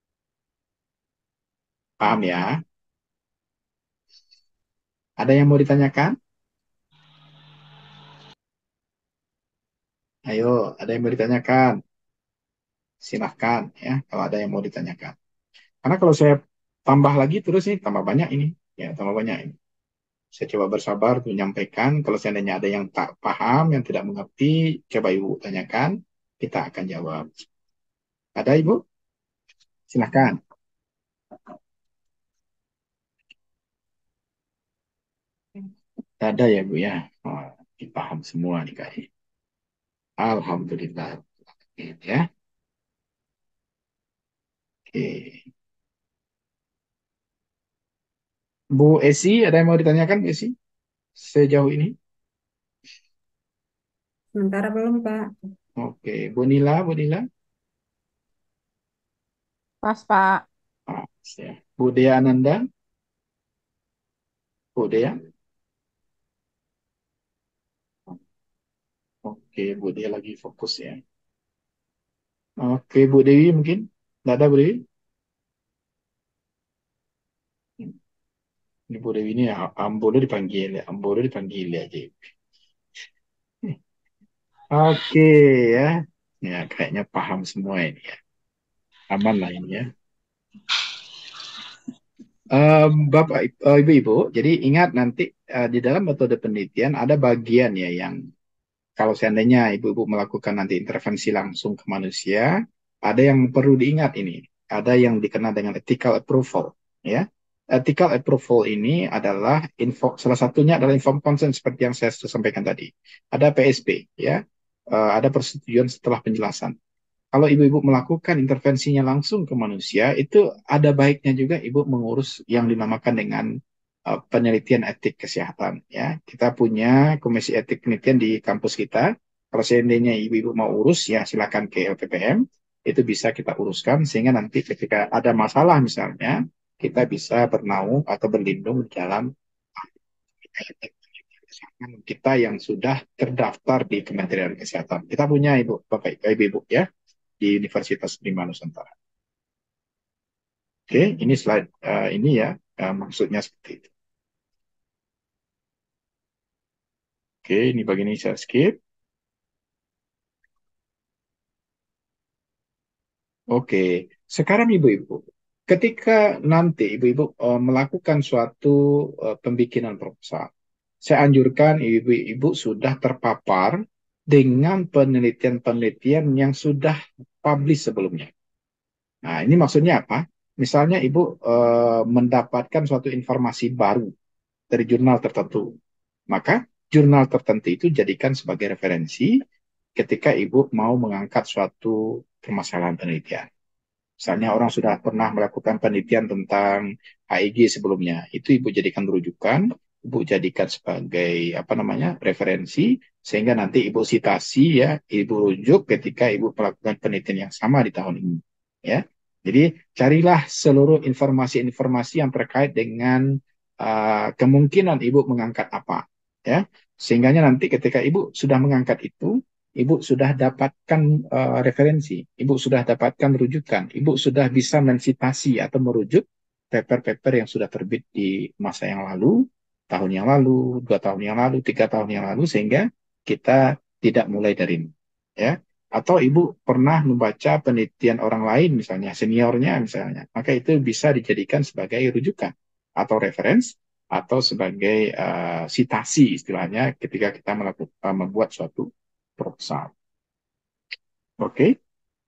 A: Paham ya? Ada yang mau ditanyakan? Ayo, ada yang mau ditanyakan? Silahkan ya, kalau ada yang mau ditanyakan. Karena kalau saya tambah lagi terus nih, tambah banyak ini. Ya, tambah banyak ini. Saya coba bersabar untuk menyampaikan. Kalau seandainya ada yang tak paham, yang tidak mengerti, coba Ibu tanyakan. Kita akan jawab. Ada Ibu? Silahkan. Ada ya Bu ya. Oh, dipaham semua nih kayaknya. Alhamdulillah. Ya. Oke. Bu Esi, ada yang mau ditanyakan Bu Esi? Sejauh ini?
E: Sementara belum, Pak.
A: Oke. Bu Nila, Bu Nila?
G: Pas, Pak.
A: Pas ya. Bu Dea Ananda? Bu Dea? Oke, Bu Dea lagi fokus ya. Oke, Bu Dewi mungkin? Nggak ada Bu Dewi? Ibu Dewi ini boleh dipanggil ya, boleh dipanggil aja. Oke ya. Ya, kayaknya paham semua ini ya. Aman lah ini ya. Bapak, Ibu-Ibu, jadi ingat nanti di dalam metode penelitian ada bagian ya yang kalau seandainya Ibu-Ibu melakukan nanti intervensi langsung ke manusia, ada yang perlu diingat ini. Ada yang dikenal dengan ethical approval, ya. Ethical approval ini adalah salah satunya adalah informed consent seperti yang saya sudah sampaikan tadi. Ada PSP, ya. Ada persetujuan setelah penjelasan. Kalau ibu-ibu melakukan intervensinya langsung ke manusia, itu ada baiknya juga ibu mengurus yang dinamakan dengan penelitian etik kesehatan. Ya, kita punya komisi etik penelitian di kampus kita. Kalau seandainya ibu-ibu mau urus, ya silakan ke LPPM. Itu bisa kita uruskan sehingga nanti ketika ada masalah misalnya, kita bisa bernaung atau berlindung di dalam etik kesehatan kita yang sudah terdaftar di Kementerian Kesehatan. Kita punya ibu, bapak, ibu-ibu ya di Universitas Bima Nusantara. Oke, ini slide ini ya, maksudnya seperti itu. Oke, ini bagian ini saya skip. Oke, sekarang ibu-ibu, ketika nanti ibu-ibu melakukan suatu pembikinan proposal, saya anjurkan ibu-ibu sudah terpapar dengan penelitian-penelitian yang sudah publish sebelumnya. Nah, ini maksudnya apa? Misalnya ibu mendapatkan suatu informasi baru dari jurnal tertentu, maka jurnal tertentu itu jadikan sebagai referensi ketika ibu mau mengangkat suatu permasalahan penelitian. Misalnya orang sudah pernah melakukan penelitian tentang HIG sebelumnya, itu ibu jadikan rujukan, ibu jadikan sebagai apa namanya referensi, sehingga nanti ibu sitasi ya, ibu rujuk ketika ibu melakukan penelitian yang sama di tahun ini. Ya, jadi carilah seluruh informasi-informasi yang terkait dengan kemungkinan ibu mengangkat apa, ya, sehingga nanti ketika ibu sudah mengangkat itu, ibu sudah dapatkan referensi, ibu sudah dapatkan rujukan, ibu sudah bisa mensitasi atau merujuk paper-paper yang sudah terbit di masa yang lalu, tahun yang lalu, 2 tahun yang lalu, 3 tahun yang lalu, sehingga kita tidak mulai dari ini. Ya. Atau ibu pernah membaca penelitian orang lain, misalnya seniornya misalnya, maka itu bisa dijadikan sebagai rujukan atau referensi atau sebagai sitasi istilahnya ketika kita membuat suatu proposal. Oke,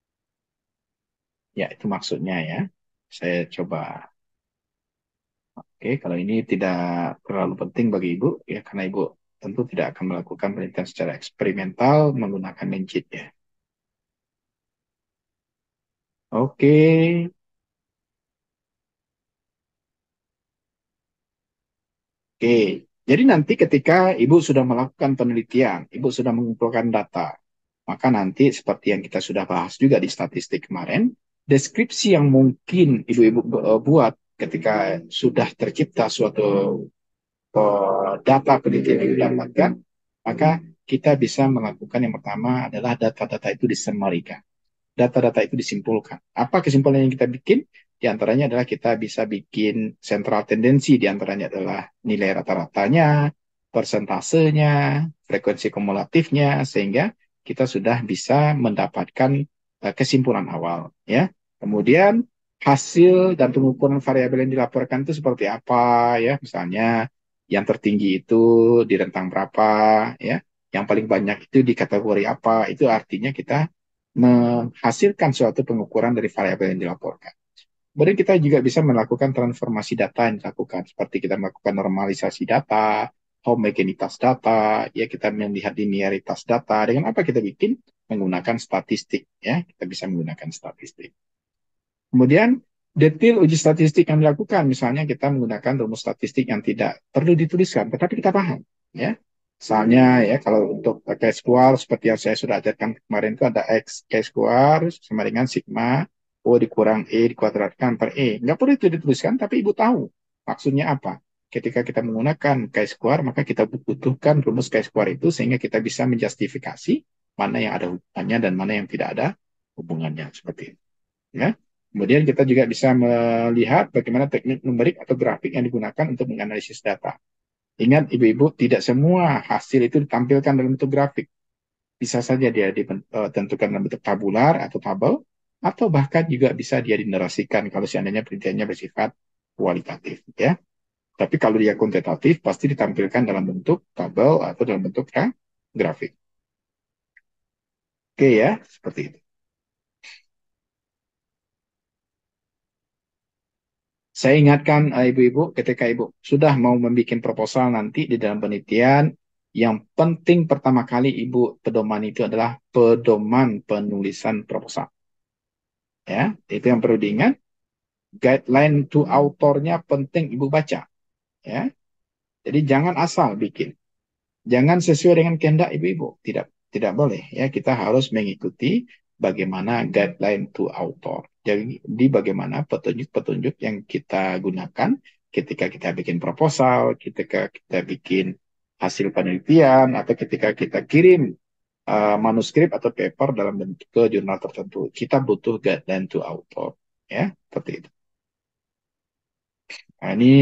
A: ya itu maksudnya ya. Saya coba. Oke, kalau ini tidak terlalu penting bagi Ibu, ya karena Ibu tentu tidak akan melakukan penelitian secara eksperimental menggunakan mencit ya. Oke, oke. Jadi nanti ketika Ibu sudah melakukan penelitian, Ibu sudah mengumpulkan data, maka nanti seperti yang kita sudah bahas juga di statistik kemarin, deskripsi yang mungkin Ibu-Ibu buat ketika sudah tercipta suatu data penelitian yang didapatkan, maka kita bisa melakukan yang pertama adalah data-data itu disemarikan. Data-data itu disimpulkan. Apa kesimpulan yang kita bikin? Di antaranya adalah kita bisa bikin sentral tendensi, di antaranya adalah nilai rata-ratanya, persentasenya, frekuensi kumulatifnya, sehingga kita sudah bisa mendapatkan kesimpulan awal. Ya. Kemudian hasil dan pengukuran variabel yang dilaporkan itu seperti apa ya, misalnya yang tertinggi itu di rentang berapa ya, yang paling banyak itu di kategori apa, itu artinya kita menghasilkan suatu pengukuran dari variabel yang dilaporkan. Kemudian kita juga bisa melakukan transformasi data yang dilakukan, seperti kita melakukan normalisasi data, homogenitas data, ya kita melihat linearitas data. Dengan apa kita bikin? Menggunakan statistik, ya kita bisa menggunakan statistik. Kemudian detail uji statistik yang dilakukan, misalnya kita menggunakan rumus statistik yang tidak perlu dituliskan, tetapi kita paham, ya. Misalnya ya kalau untuk chi-square seperti yang saya sudah ajarkan kemarin itu ada x chi-square sama dengan sigma O dikurang E dikuadratkan per E. Nggak perlu itu dituliskan, tapi Ibu tahu maksudnya apa. Ketika kita menggunakan chi-square, maka kita butuhkan rumus chi-square itu sehingga kita bisa menjustifikasi mana yang ada hubungannya dan mana yang tidak ada hubungannya. Seperti itu. Ya. Kemudian kita juga bisa melihat bagaimana teknik numerik atau grafik yang digunakan untuk menganalisis data. Ingat ibu-ibu, tidak semua hasil itu ditampilkan dalam bentuk grafik. Bisa saja dia ditentukan dalam bentuk tabular atau tabel, atau bahkan juga bisa dia dinarasikan kalau seandainya penelitiannya bersifat kualitatif, ya. Tapi kalau dia kuantitatif, pasti ditampilkan dalam bentuk tabel atau dalam bentuk grafik. Oke ya, seperti itu. Saya ingatkan ibu-ibu, ketika ibu sudah mau membuat proposal nanti di dalam penelitian, yang penting pertama kali ibu pedoman itu adalah pedoman penulisan proposal. Ya, itu yang perlu diingat. Guideline to authornya penting ibu baca. Ya, jadi jangan asal bikin. Jangan sesuai dengan kehendak ibu-ibu. Tidak boleh. Ya, kita harus mengikuti bagaimana guideline to author. Jadi bagaimana petunjuk-petunjuk yang kita gunakan ketika kita bikin proposal, ketika kita bikin hasil penelitian, atau ketika kita kirim manuskrip atau paper dalam bentuk ke jurnal tertentu. Kita butuh guideline to author. Ya, seperti itu. Nah, ini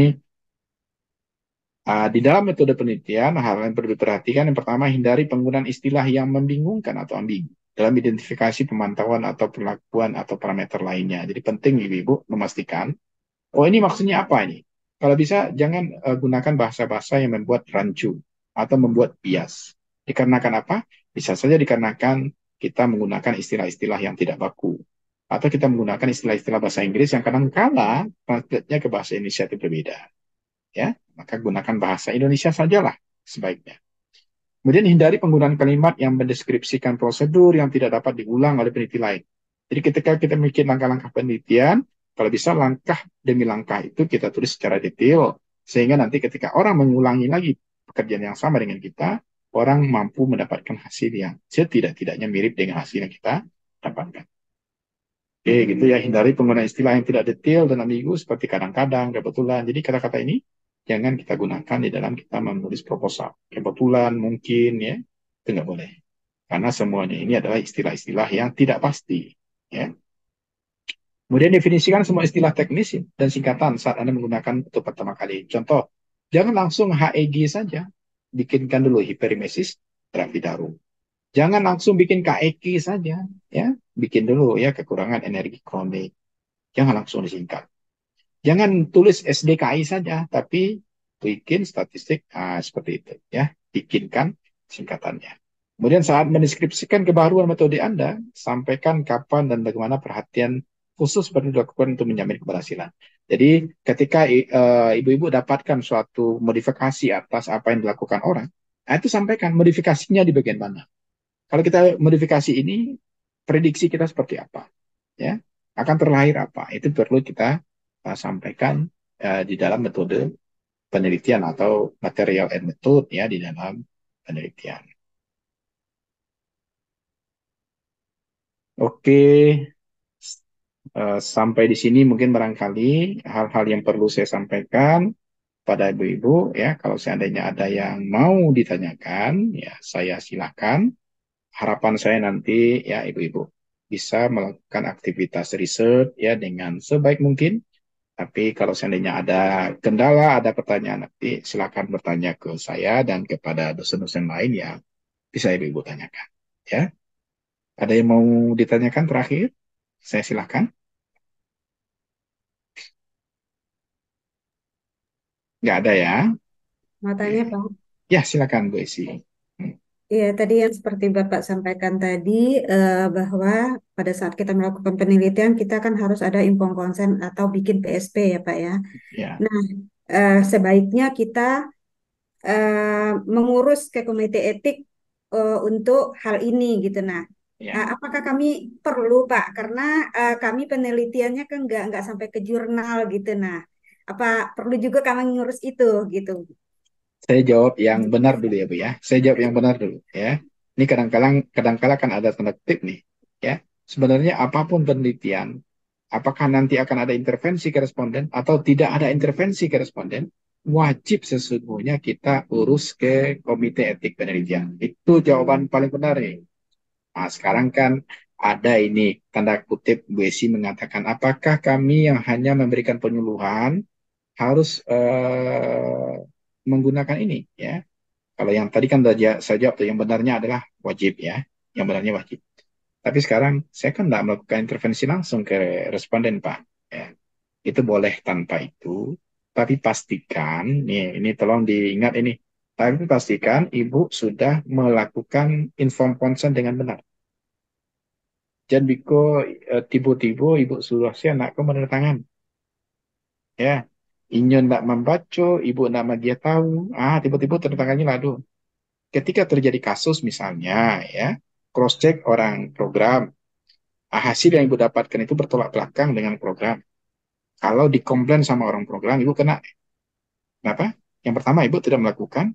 A: di dalam metode penelitian, hal yang perlu diperhatikan yang pertama, hindari penggunaan istilah yang membingungkan atau ambigu dalam identifikasi pemantauan atau perlakuan atau parameter lainnya. Jadi penting ibu-ibu memastikan, oh ini maksudnya apa ini? Kalau bisa jangan gunakan bahasa-bahasa yang membuat rancu atau membuat bias. Dikarenakan apa? Bisa saja dikarenakan kita menggunakan istilah-istilah yang tidak baku. Atau kita menggunakan istilah-istilah bahasa Inggris yang kadang-kala translate-nya ke bahasa Indonesia itu berbeda. Ya, maka gunakan bahasa Indonesia sajalah sebaiknya. Kemudian hindari penggunaan kalimat yang mendeskripsikan prosedur yang tidak dapat diulang oleh peneliti lain. Jadi ketika kita bikin langkah-langkah penelitian, kalau bisa langkah demi langkah itu kita tulis secara detail, sehingga nanti ketika orang mengulangi lagi pekerjaan yang sama dengan kita, orang mampu mendapatkan hasil yang setidak-tidaknya mirip dengan hasil yang kita dapatkan. Oke, gitu ya, hindari penggunaan istilah yang tidak detail dan ambigu seperti kadang-kadang, kebetulan. Jadi kata-kata ini jangan kita gunakan di dalam kita menulis proposal. Kebetulan, mungkin, ya, itu nggak boleh. Karena semuanya ini adalah istilah-istilah yang tidak pasti. Ya. Kemudian definisikan semua istilah teknis dan singkatan saat Anda menggunakan untuk pertama kali. Contoh, jangan langsung HEG saja. Bikinkan dulu hiperimesis gravidarum. Jangan langsung bikin KEK saja. Ya. Bikin dulu ya kekurangan energi kronik. Jangan langsung disingkat. Jangan tulis SDKI saja, tapi bikin statistik seperti itu, ya. Bikinkan singkatannya. Kemudian saat mendeskripsikan kebaruan metode Anda, sampaikan kapan dan bagaimana perhatian khusus perlu dilakukan untuk menjamin keberhasilan. Jadi ketika ibu-ibu dapatkan suatu modifikasi atas apa yang dilakukan orang, itu sampaikan modifikasinya di bagian mana. Kalau kita modifikasi ini, prediksi kita seperti apa, ya, akan terlahir apa, itu perlu kita sampaikan di dalam metode penelitian atau material and method, ya, di dalam penelitian. Oke, sampai di sini mungkin barangkali hal-hal yang perlu saya sampaikan pada ibu-ibu, ya. Kalau seandainya ada yang mau ditanyakan, ya saya silakan. Harapan saya nanti, ya ibu-ibu, bisa melakukan aktivitas riset ya dengan sebaik mungkin. Tapi kalau seandainya ada kendala, ada pertanyaan, nanti silakan bertanya ke saya dan kepada dosen-dosen lain yang bisa ibu-ibu tanyakan. Ya, ada yang mau ditanyakan terakhir? Saya silakan. Nggak ada ya?
E: Mau tanya, Pak?
A: Ya, silakan Bu Esi.
E: Iya, tadi yang seperti Bapak sampaikan tadi, bahwa pada saat kita melakukan penelitian, kita kan harus ada informed consent atau bikin PSP ya, Pak ya.
A: Ya.
E: Nah, sebaiknya kita mengurus ke komite etik untuk hal ini gitu. Nah,
A: Ya.
E: apakah kami perlu, Pak? Karena kami penelitiannya kan nggak sampai ke jurnal gitu. Nah, apa perlu juga kami ngurus itu gitu?
A: Saya jawab yang benar dulu ya Bu ya. Saya jawab yang benar dulu ya. Ini kadang-kala kan ada tanda kutip nih ya. Sebenarnya apapun penelitian, apakah nanti akan ada intervensi ke responden atau tidak ada intervensi ke responden, wajib sesungguhnya kita urus ke komite etik penelitian. Itu jawaban paling benar nih. Nah, sekarang kan ada ini tanda kutip Bu Esi mengatakan apakah kami yang hanya memberikan penyuluhan harus menggunakan ini ya. Kalau yang tadi kan saya jawab tuh yang benarnya adalah wajib ya, yang benarnya wajib. Tapi sekarang saya kan tidak melakukan intervensi langsung ke responden Pak. Ya. Itu boleh tanpa itu, tapi pastikan ini tolong diingat ini. Tapi pastikan ibu sudah melakukan informed consent dengan benar. Jangan biko tiba-tiba ibu suruh si anakku menandatangan. Ya, inyo nak membaca, ibu nak dia tahu. Tiba-tiba tandatangannya lalu. Ketika terjadi kasus misalnya, ya, cross check orang program, hasil yang ibu dapatkan itu bertolak belakang dengan program. Kalau dikomplain sama orang program, ibu kena. Kenapa? Yang pertama, ibu tidak melakukan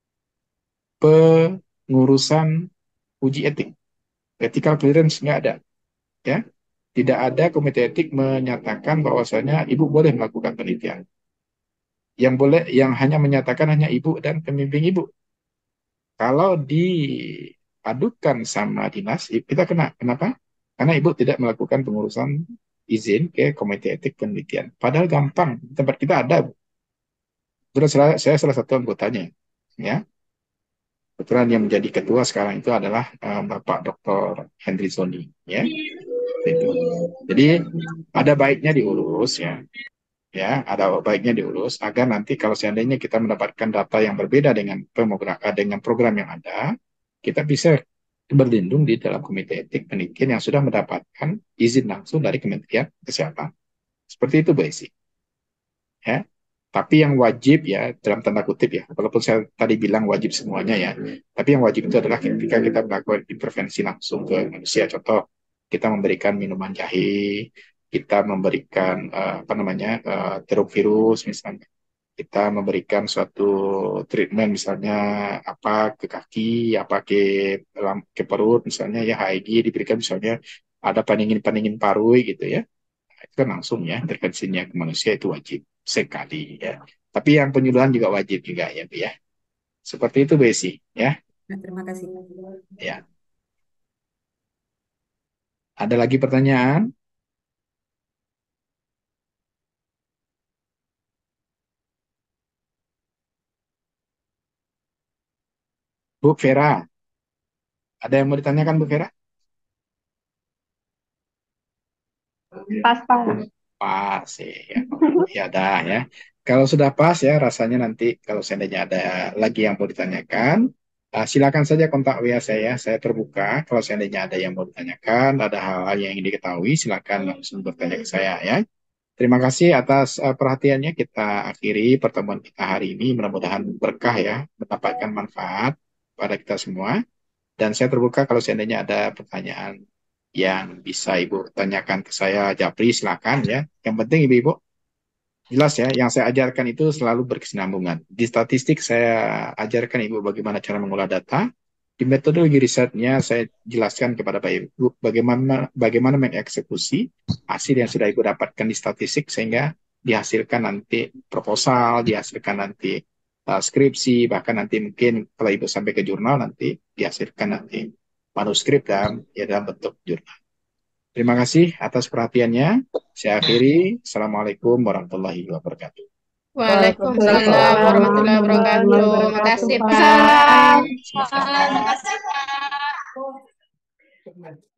A: pengurusan uji etik. Ethical clearance nggak ada. Ya, tidak ada komite etik menyatakan bahwasanya ibu boleh melakukan penelitian. Yang boleh, yang hanya menyatakan hanya ibu dan pembimbing ibu. Kalau diadukan sama dinas, kita kena. Kenapa? Karena ibu tidak melakukan pengurusan izin ke komite etik penelitian. Padahal gampang, tempat kita ada. Saya salah satu anggotanya. Ya. Kebetulan yang menjadi ketua sekarang itu adalah Bapak Dr. Henry Zoni. Ya. Itu. Jadi ada baiknya diurus ya. Ya, ada baiknya diurus agar nanti kalau seandainya kita mendapatkan data yang berbeda dengan program yang ada, kita bisa berlindung di dalam komite etik penelitian yang sudah mendapatkan izin langsung dari Kementerian Kesehatan. Seperti itu, Bu Esi. Ya. Tapi yang wajib ya, dalam tanda kutip ya, walaupun saya tadi bilang wajib semuanya ya, tapi yang wajib itu adalah ketika kita melakukan intervensi langsung ke manusia. Contoh, kita memberikan minuman jahe, kita memberikan jeruk virus misalnya, kita memberikan suatu treatment misalnya apa ke kaki, apa ke perut misalnya ya HIG diberikan misalnya ada paningin paru gitu ya, itu kan langsung ya intervensinya ke manusia itu wajib sekali ya. Tapi yang penyuluhan juga wajib juga ya Bu ya. Seperti itu Bu Esi ya.
E: Terima kasih.
A: Ya. Ada lagi pertanyaan? Bu Vera, ada yang mau ditanyakan Bu Vera?
B: Pas, Pak.
A: Pas ya. Ya dah ya. Kalau sudah pas ya rasanya nanti kalau seandainya ada lagi yang mau ditanyakan, silakan saja kontak WA saya terbuka. Kalau seandainya ada yang mau ditanyakan, ada hal-hal yang ingin diketahui, silakan langsung bertanya ke saya ya. Terima kasih atas perhatiannya. Kita akhiri pertemuan kita hari ini. Mudah-mudahan berkah ya, mendapatkan manfaat pada kita semua. Dan saya terbuka kalau seandainya ada pertanyaan yang bisa Ibu tanyakan ke saya, Japri, silakan ya. Yang penting Ibu jelas ya, yang saya ajarkan itu selalu berkesinambungan. Di statistik saya ajarkan Ibu bagaimana cara mengolah data. Di metodologi risetnya saya jelaskan kepada Ibu bagaimana mengeksekusi hasil yang sudah Ibu dapatkan di statistik sehingga dihasilkan nanti proposal, dihasilkan nanti skripsi, bahkan nanti mungkin kalau Ibu sampai ke jurnal nanti dihasilkan nanti manuskrip dalam bentuk jurnal. Terima kasih atas perhatiannya. Saya akhiri. Assalamualaikum warahmatullahi wabarakatuh.
F: Waalaikumsalam warahmatullahi wabarakatuh. Makasih, Pak.
B: Waalaikumsalam.
A: Silakan.
B: Terima kasih, Pak.